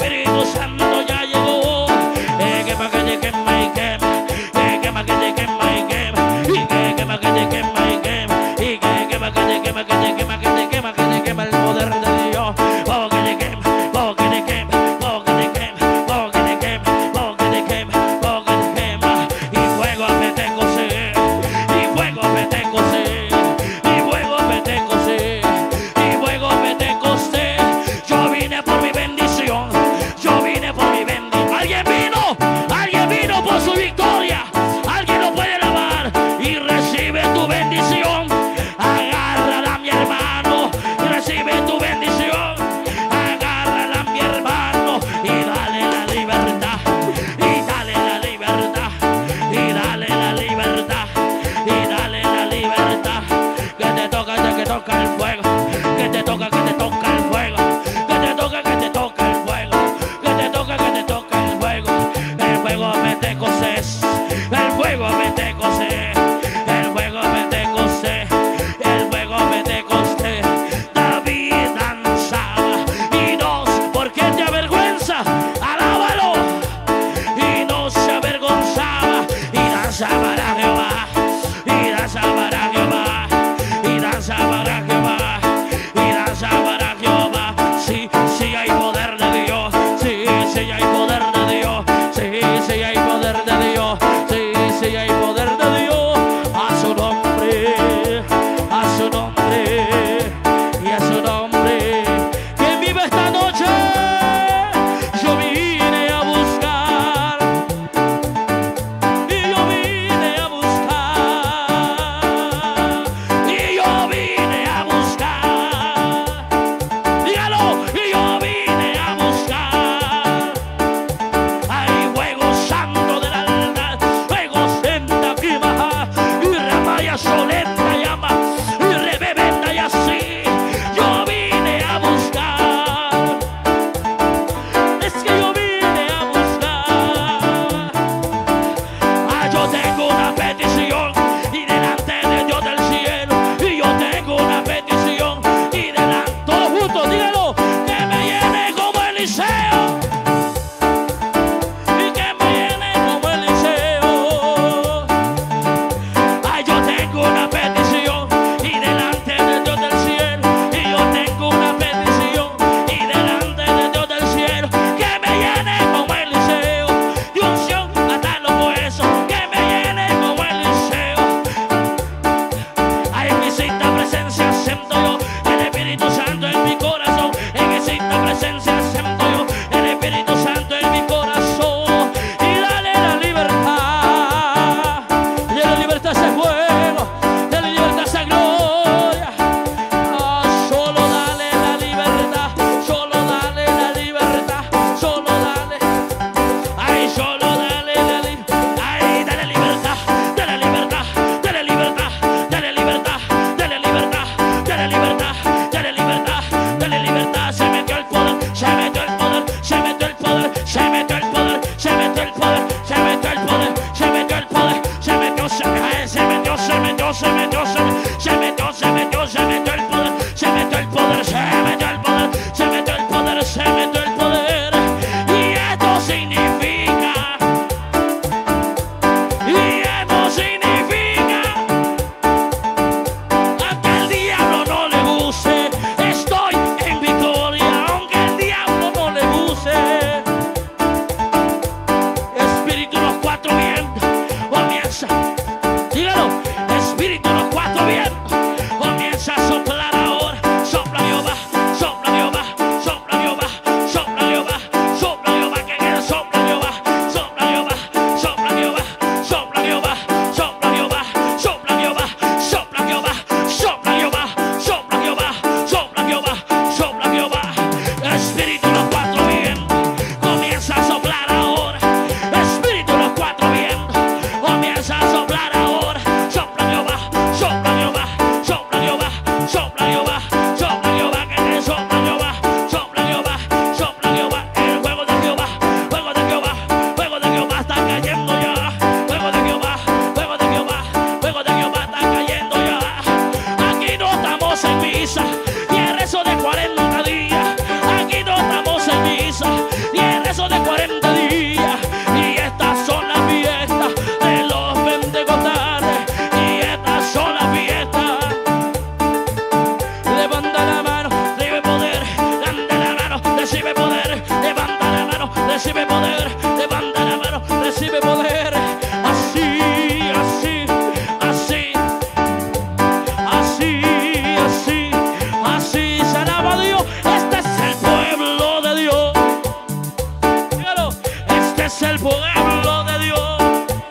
poder, levanta la mano, recibe poder, levanta la mano, recibe poder. Así, así, así, así, así, así se alaba a Dios. Este es el pueblo de Dios. Dígalo, este es el pueblo de Dios.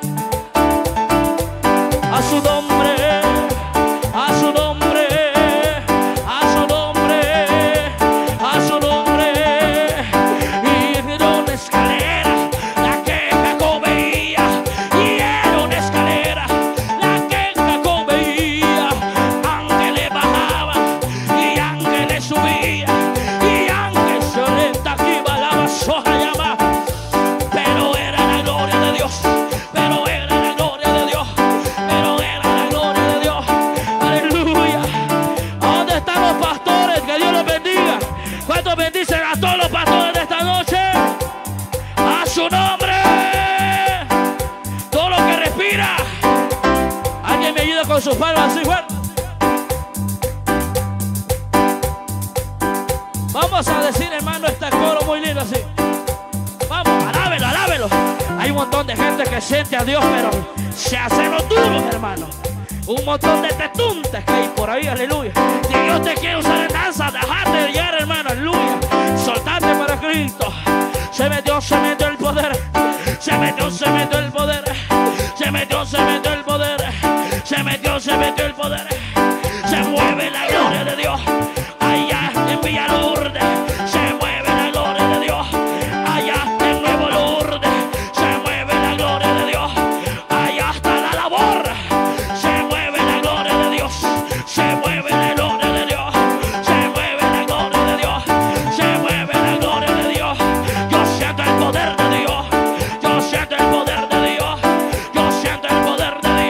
A su nombre, a su nombre, a su nombre, a su nombre. Y era una escalera la que Jacob veía, y era una escalera la que Jacob veía. Ángeles bajaban y ángeles subían, y ángeles violenta que iba la vasoja llamar. Pero era la gloria de Dios, pero era la gloria de Dios, pero era la gloria de Dios. Aleluya. ¿Dónde están los pastores? Que Dios los bendiga. ¿Cuántos bendicen a todos los pastores de esta noche? A su nombre. Todo lo que respira. Alguien me ayuda con sus palmas así fuerte. Vamos a decir, hermano, este coro muy lindo así. Vamos, alábelo, alábelo. Hay un montón de gente que siente a Dios, pero se hacen los duros, hermano. Un montón de tetuntes que hay por ahí, aleluya. Si Dios te quiere usar en danza, dejate de llegar, hermano, aleluya. Soltate para Cristo. Se metió, se metió el poder. Se metió, se metió el poder. Se metió, se metió el poder. Se metió, se metió el poder. Se mueve la gloria de Dios. Allá en Villa Lourdes se mueve la gloria de Dios. Allá en Nuevo Lourdes se mueve la gloria de Dios. Allá está la labor. Se mueve la gloria de Dios. Se mueve la gloria de Dios. Se mueve la gloria de Dios. Se mueve la gloria de Dios. Yo siento el poder de Dios. Yo siento el poder de Dios. Yo siento el poder de Dios.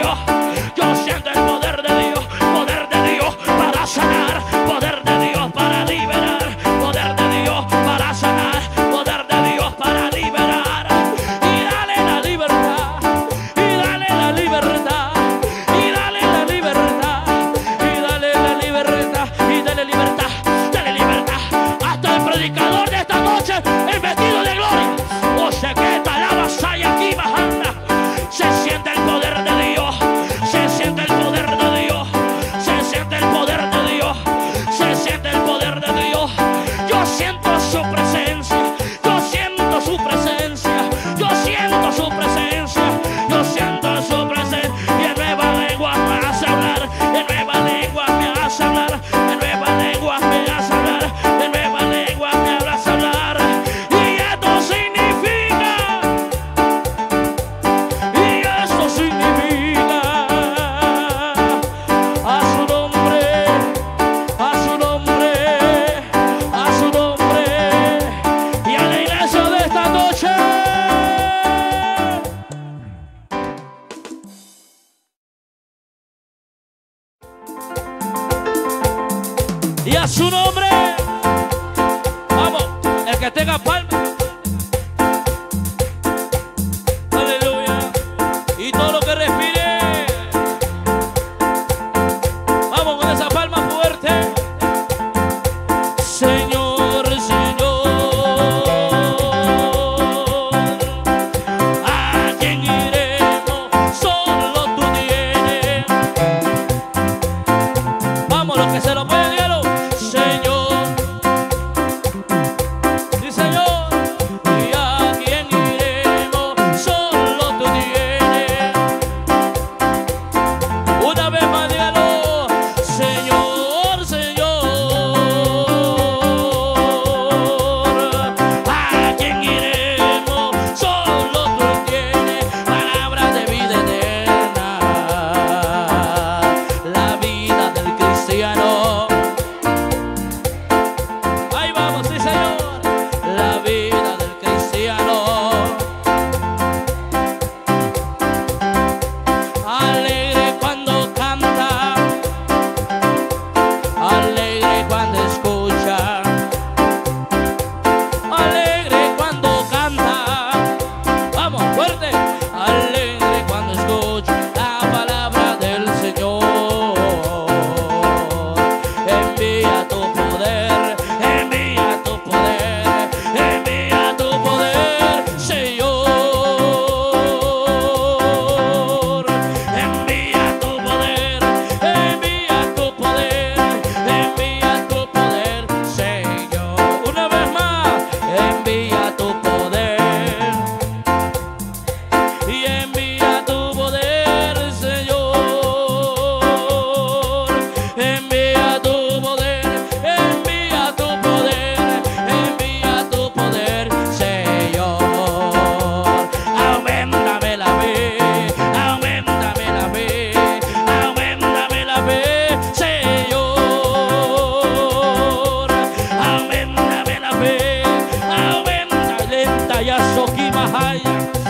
Ay,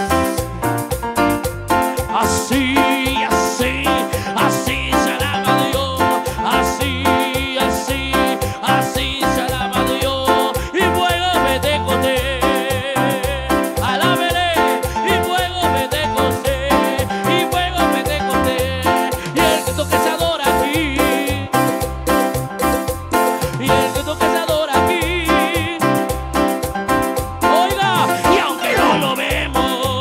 así, así, así se alaba a Dios. Así, así, así se alaba a Dios. Y fuego Pentecostés, alábele. Y fuego Pentecostés, y fuego Pentecostés. Y el Cristo que se adora aquí, y el Cristo que se adora aquí. Oiga, y aunque no lo vemos,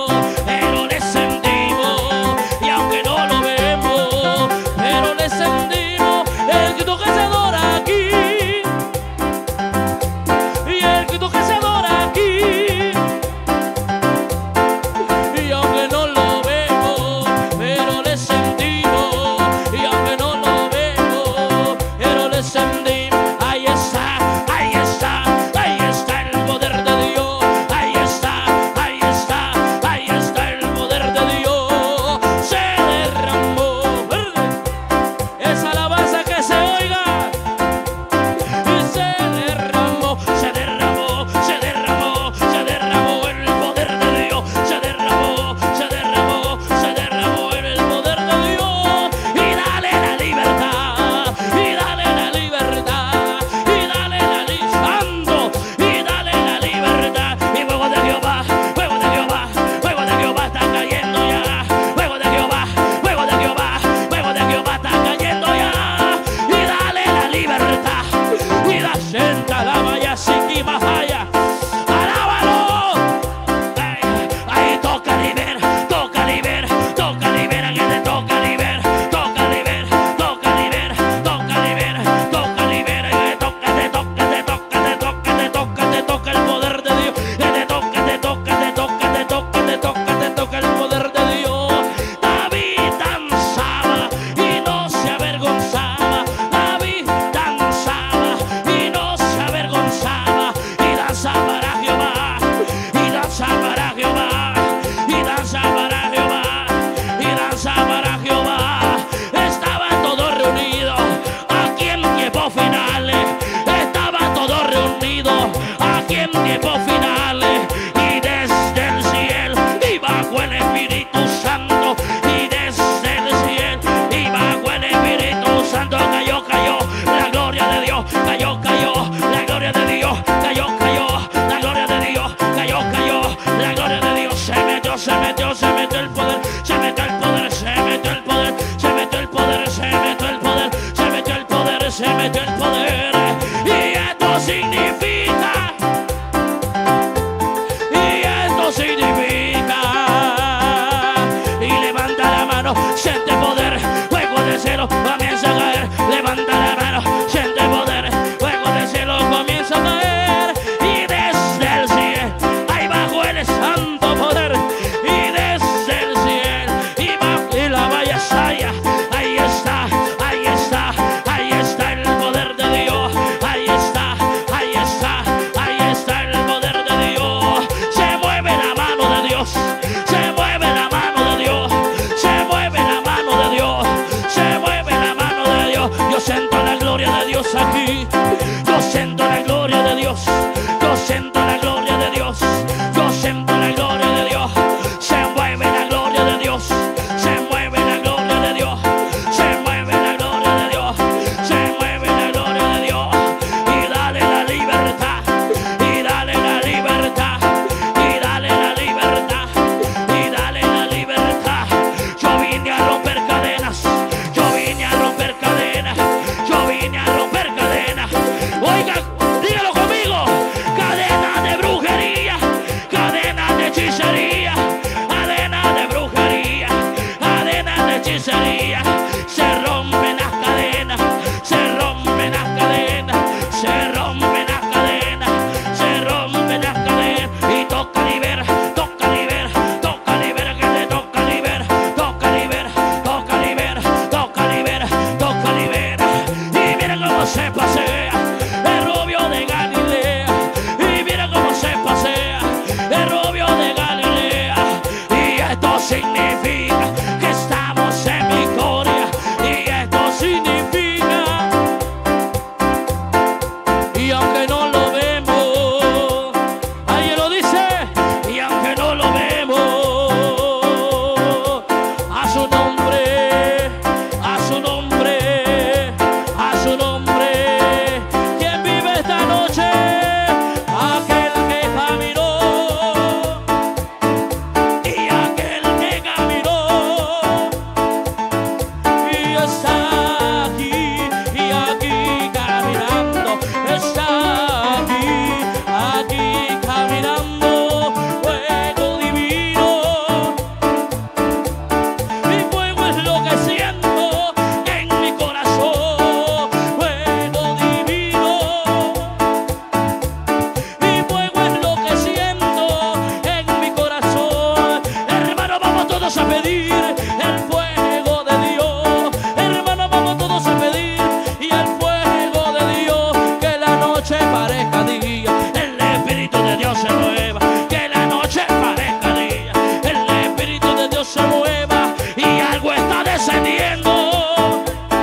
de Dios se mueva, que la noche parezca día, el Espíritu de Dios se mueva y algo está descendiendo,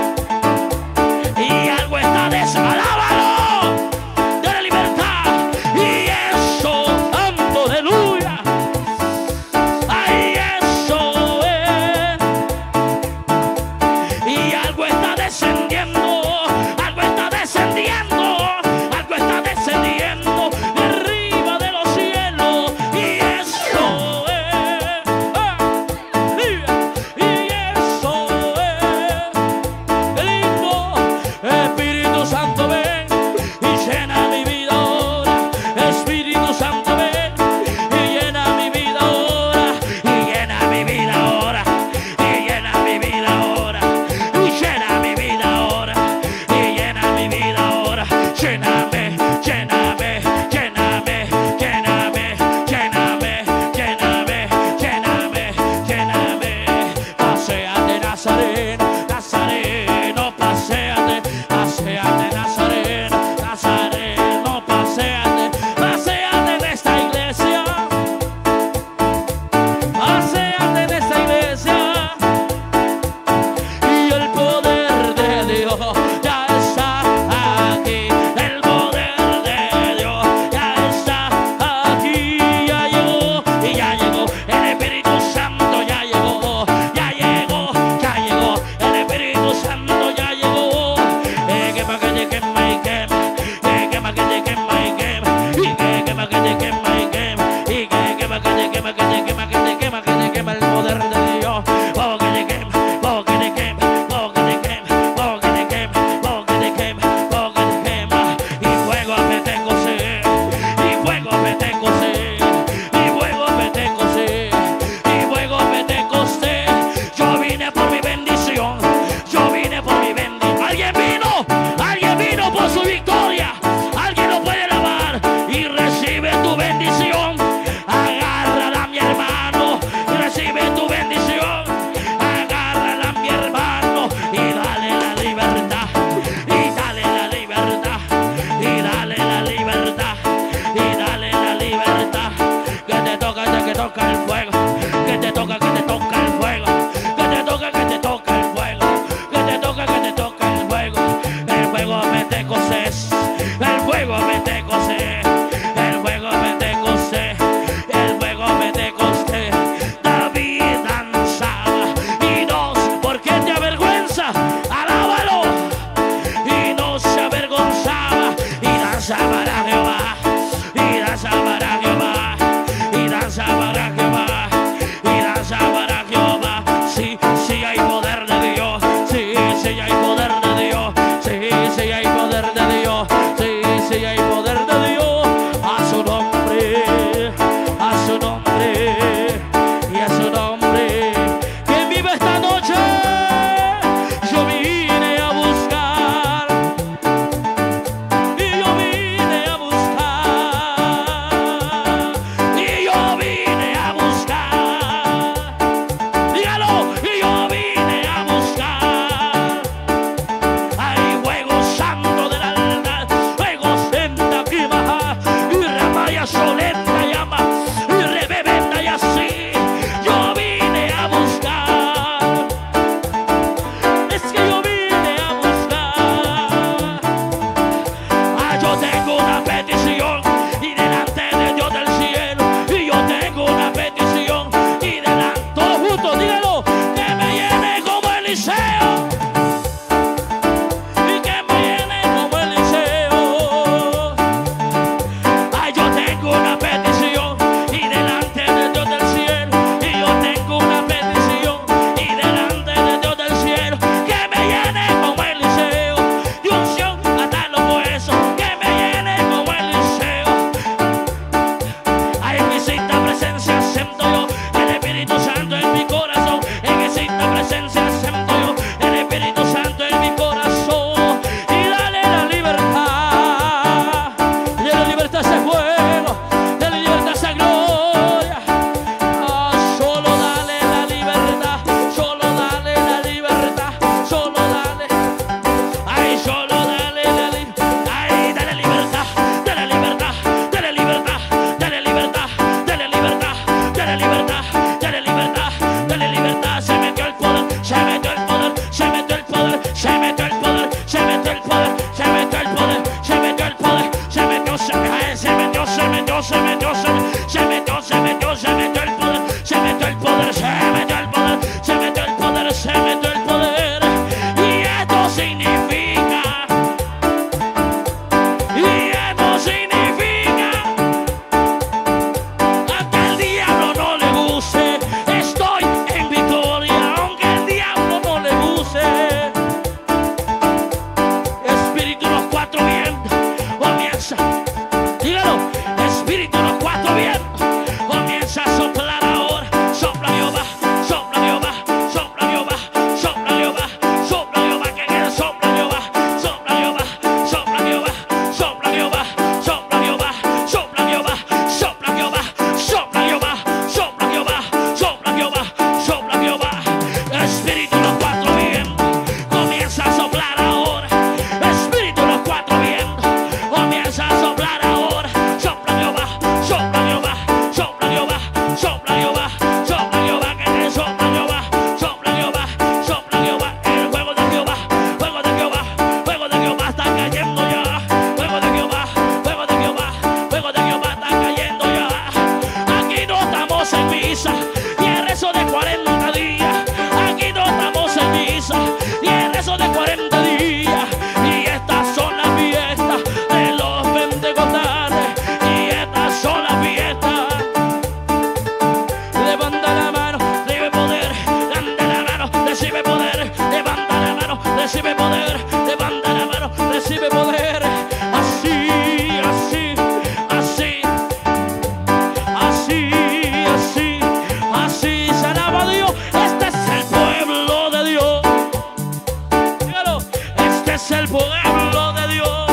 y algo está descendiendo. ¡Alábalo! De la libertad, y eso, santo, aleluya. Ay, eso es. Y algo está descendiendo, algo está descendiendo, algo está descendiendo de arriba de los cielos. Y eso es. Ah, y eso es. Qué lindo. Espíritu Santo, ven y llena mi vida ahora. Espíritu Santo, ven y llena mi vida ahora. Y llena mi vida ahora. Y llena mi vida ahora. Y llena mi vida ahora. Y llena mi vida ahora. Lléname, lléname, lléname, lléname, lléname, lléname, lléname, lléname. Paséate, Nazareno, Nazareno, paséate, paséate, Nazareno, Nazareno, paséate, paséate de esta iglesia, paséate de esta iglesia. Y el poder de Dios ya está aquí, el poder de Dios ya está aquí, ya llegó, y ya llegó, el Espíritu Santo ya llegó, ya llegó, ya llegó, el Espíritu Santo ya llegó. Eh, quema que te quema y quema, eh, quema que te quema y quema, y que quema que te quema y quema, y que quema que te quema, que te quema, que te quema, que te quema el poder de Dios. Oh, que te quema, oh, que te quema, oh, que te quema, oh, que te quema, oh, que te quema, oh, que te quema. Y fuego a Pentecostés, y fuego a Pentecostés, y fuego a Pentecostés, y fuego a Pentecostés. Yo vine por mi bendición, yo vine por mi bendición. Alguien vino, alguien vino por su victoria. Alguien lo puede alabar y recibe tu bendición. Agárrala, mi hermano, y recibe tu bendición. Agárrala, mi hermano, y dale la libertad, y dale la libertad, y dale la libertad, y dale la libertad. se, se metió, se metió, se metió el poder, se metió el poder, se metió el poder, se metió el poder, se metió el poder. Y esto significa, y esto significa, aunque el diablo no le guste, estoy en victoria, aunque el diablo no le guste. Espíritu los cuatro vientos comienza, dígalo, espíritu los cuatro vientos comienza a soplar ahora. Sopla Jehová, sopla Jehová, sopla Jehová, sopla Jehová, sopla Jehová, que quiere sopla Jehová, sopla Jehová, sopla Jehová, sopla Jehová, sopla Jehová, sopla Jehová, sopla Jehová, sopla Jehová, sopla Jehová, sopla Jehová, sopla Jehová. Espíritu los cuatro vientos comienza a soplar ahora. Espíritu los cuatro vientos comienza a soplar ahora. Sopla Jehová, sopla Jehová, sopla Jehová, sopla Jehová, sopla Jehová, que te sopla Jehová, sopla Jehová, sopla Jehová. El fuego de Jehová, fuego de Jehová, fuego de Jehová está cayendo ya. Fuego de Jehová, fuego de Jehová, fuego de Jehová está cayendo ya. Aquí no estamos en misa y el rezo de cuarenta días. Aquí no estamos en misa y el rezo de cuarenta días. Y estas son las fiestas de los pentecostales. Y estas son las fiestas. Levanta la mano, recibe poder. Levanta la mano, recibe poder. Levanta la mano, recibe poder. Levanta la mano, recibe poder. Así, así, así, así, así, así se alaba a Dios. Este es el pueblo de Dios. Dígalo, este es el pueblo de Dios.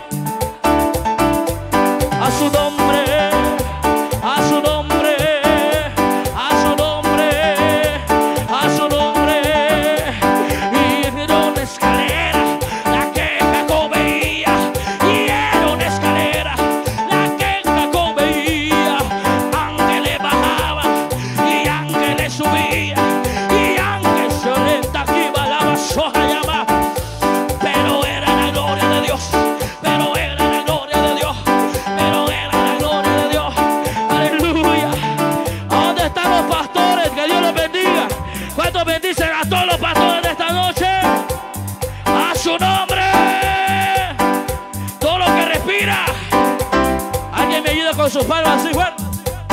A su nombre, a su nombre, a su nombre, a su nombre. Y era una escalera la que Jacob veía, y era una escalera la que Jacob veía. Ángeles bajaban y ángeles subían, y ángeles se orientan aquí va la vasoja llama. Pero era la gloria de Dios, pero era la gloria de Dios, pero era la gloria de Dios. Aleluya. ¿A dónde están los pastores? Que Dios los bendiga. ¿Cuántos bendicen a todos los pastores de esta noche? A su nombre. Todo lo que respira. Alguien me ayuda con sus palmas así fuerte.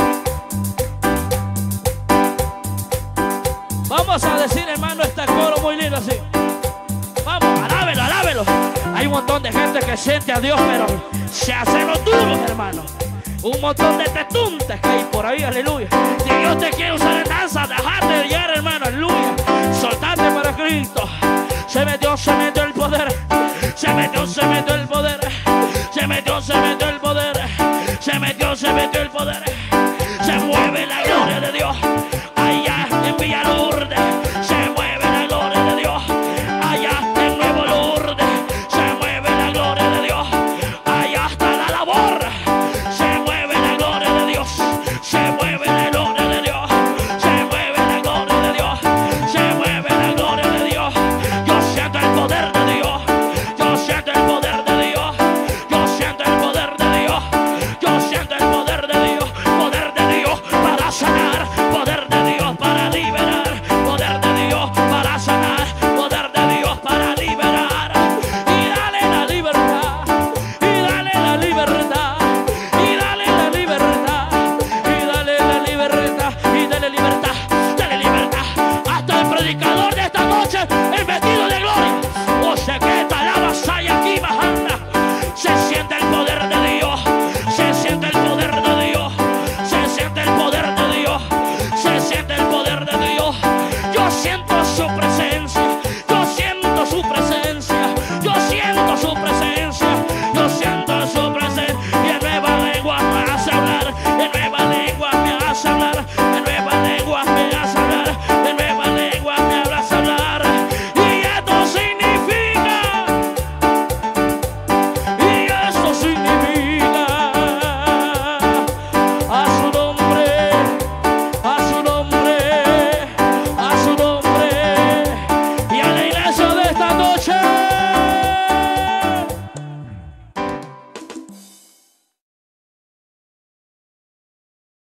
Vamos a decir, hermano, este coro muy lindo así. Vamos, alábelo, alábelo. Hay un montón de gente que siente a Dios, pero se hacen los duros, hermano. Un montón de tetuntes que hay por ahí, aleluya. Si Dios te quiere usar en danza, dejate de llegar, hermano, aleluya. Soltate para Cristo. Se metió, se metió el poder. Se metió, se metió el poder. Se metió, se metió el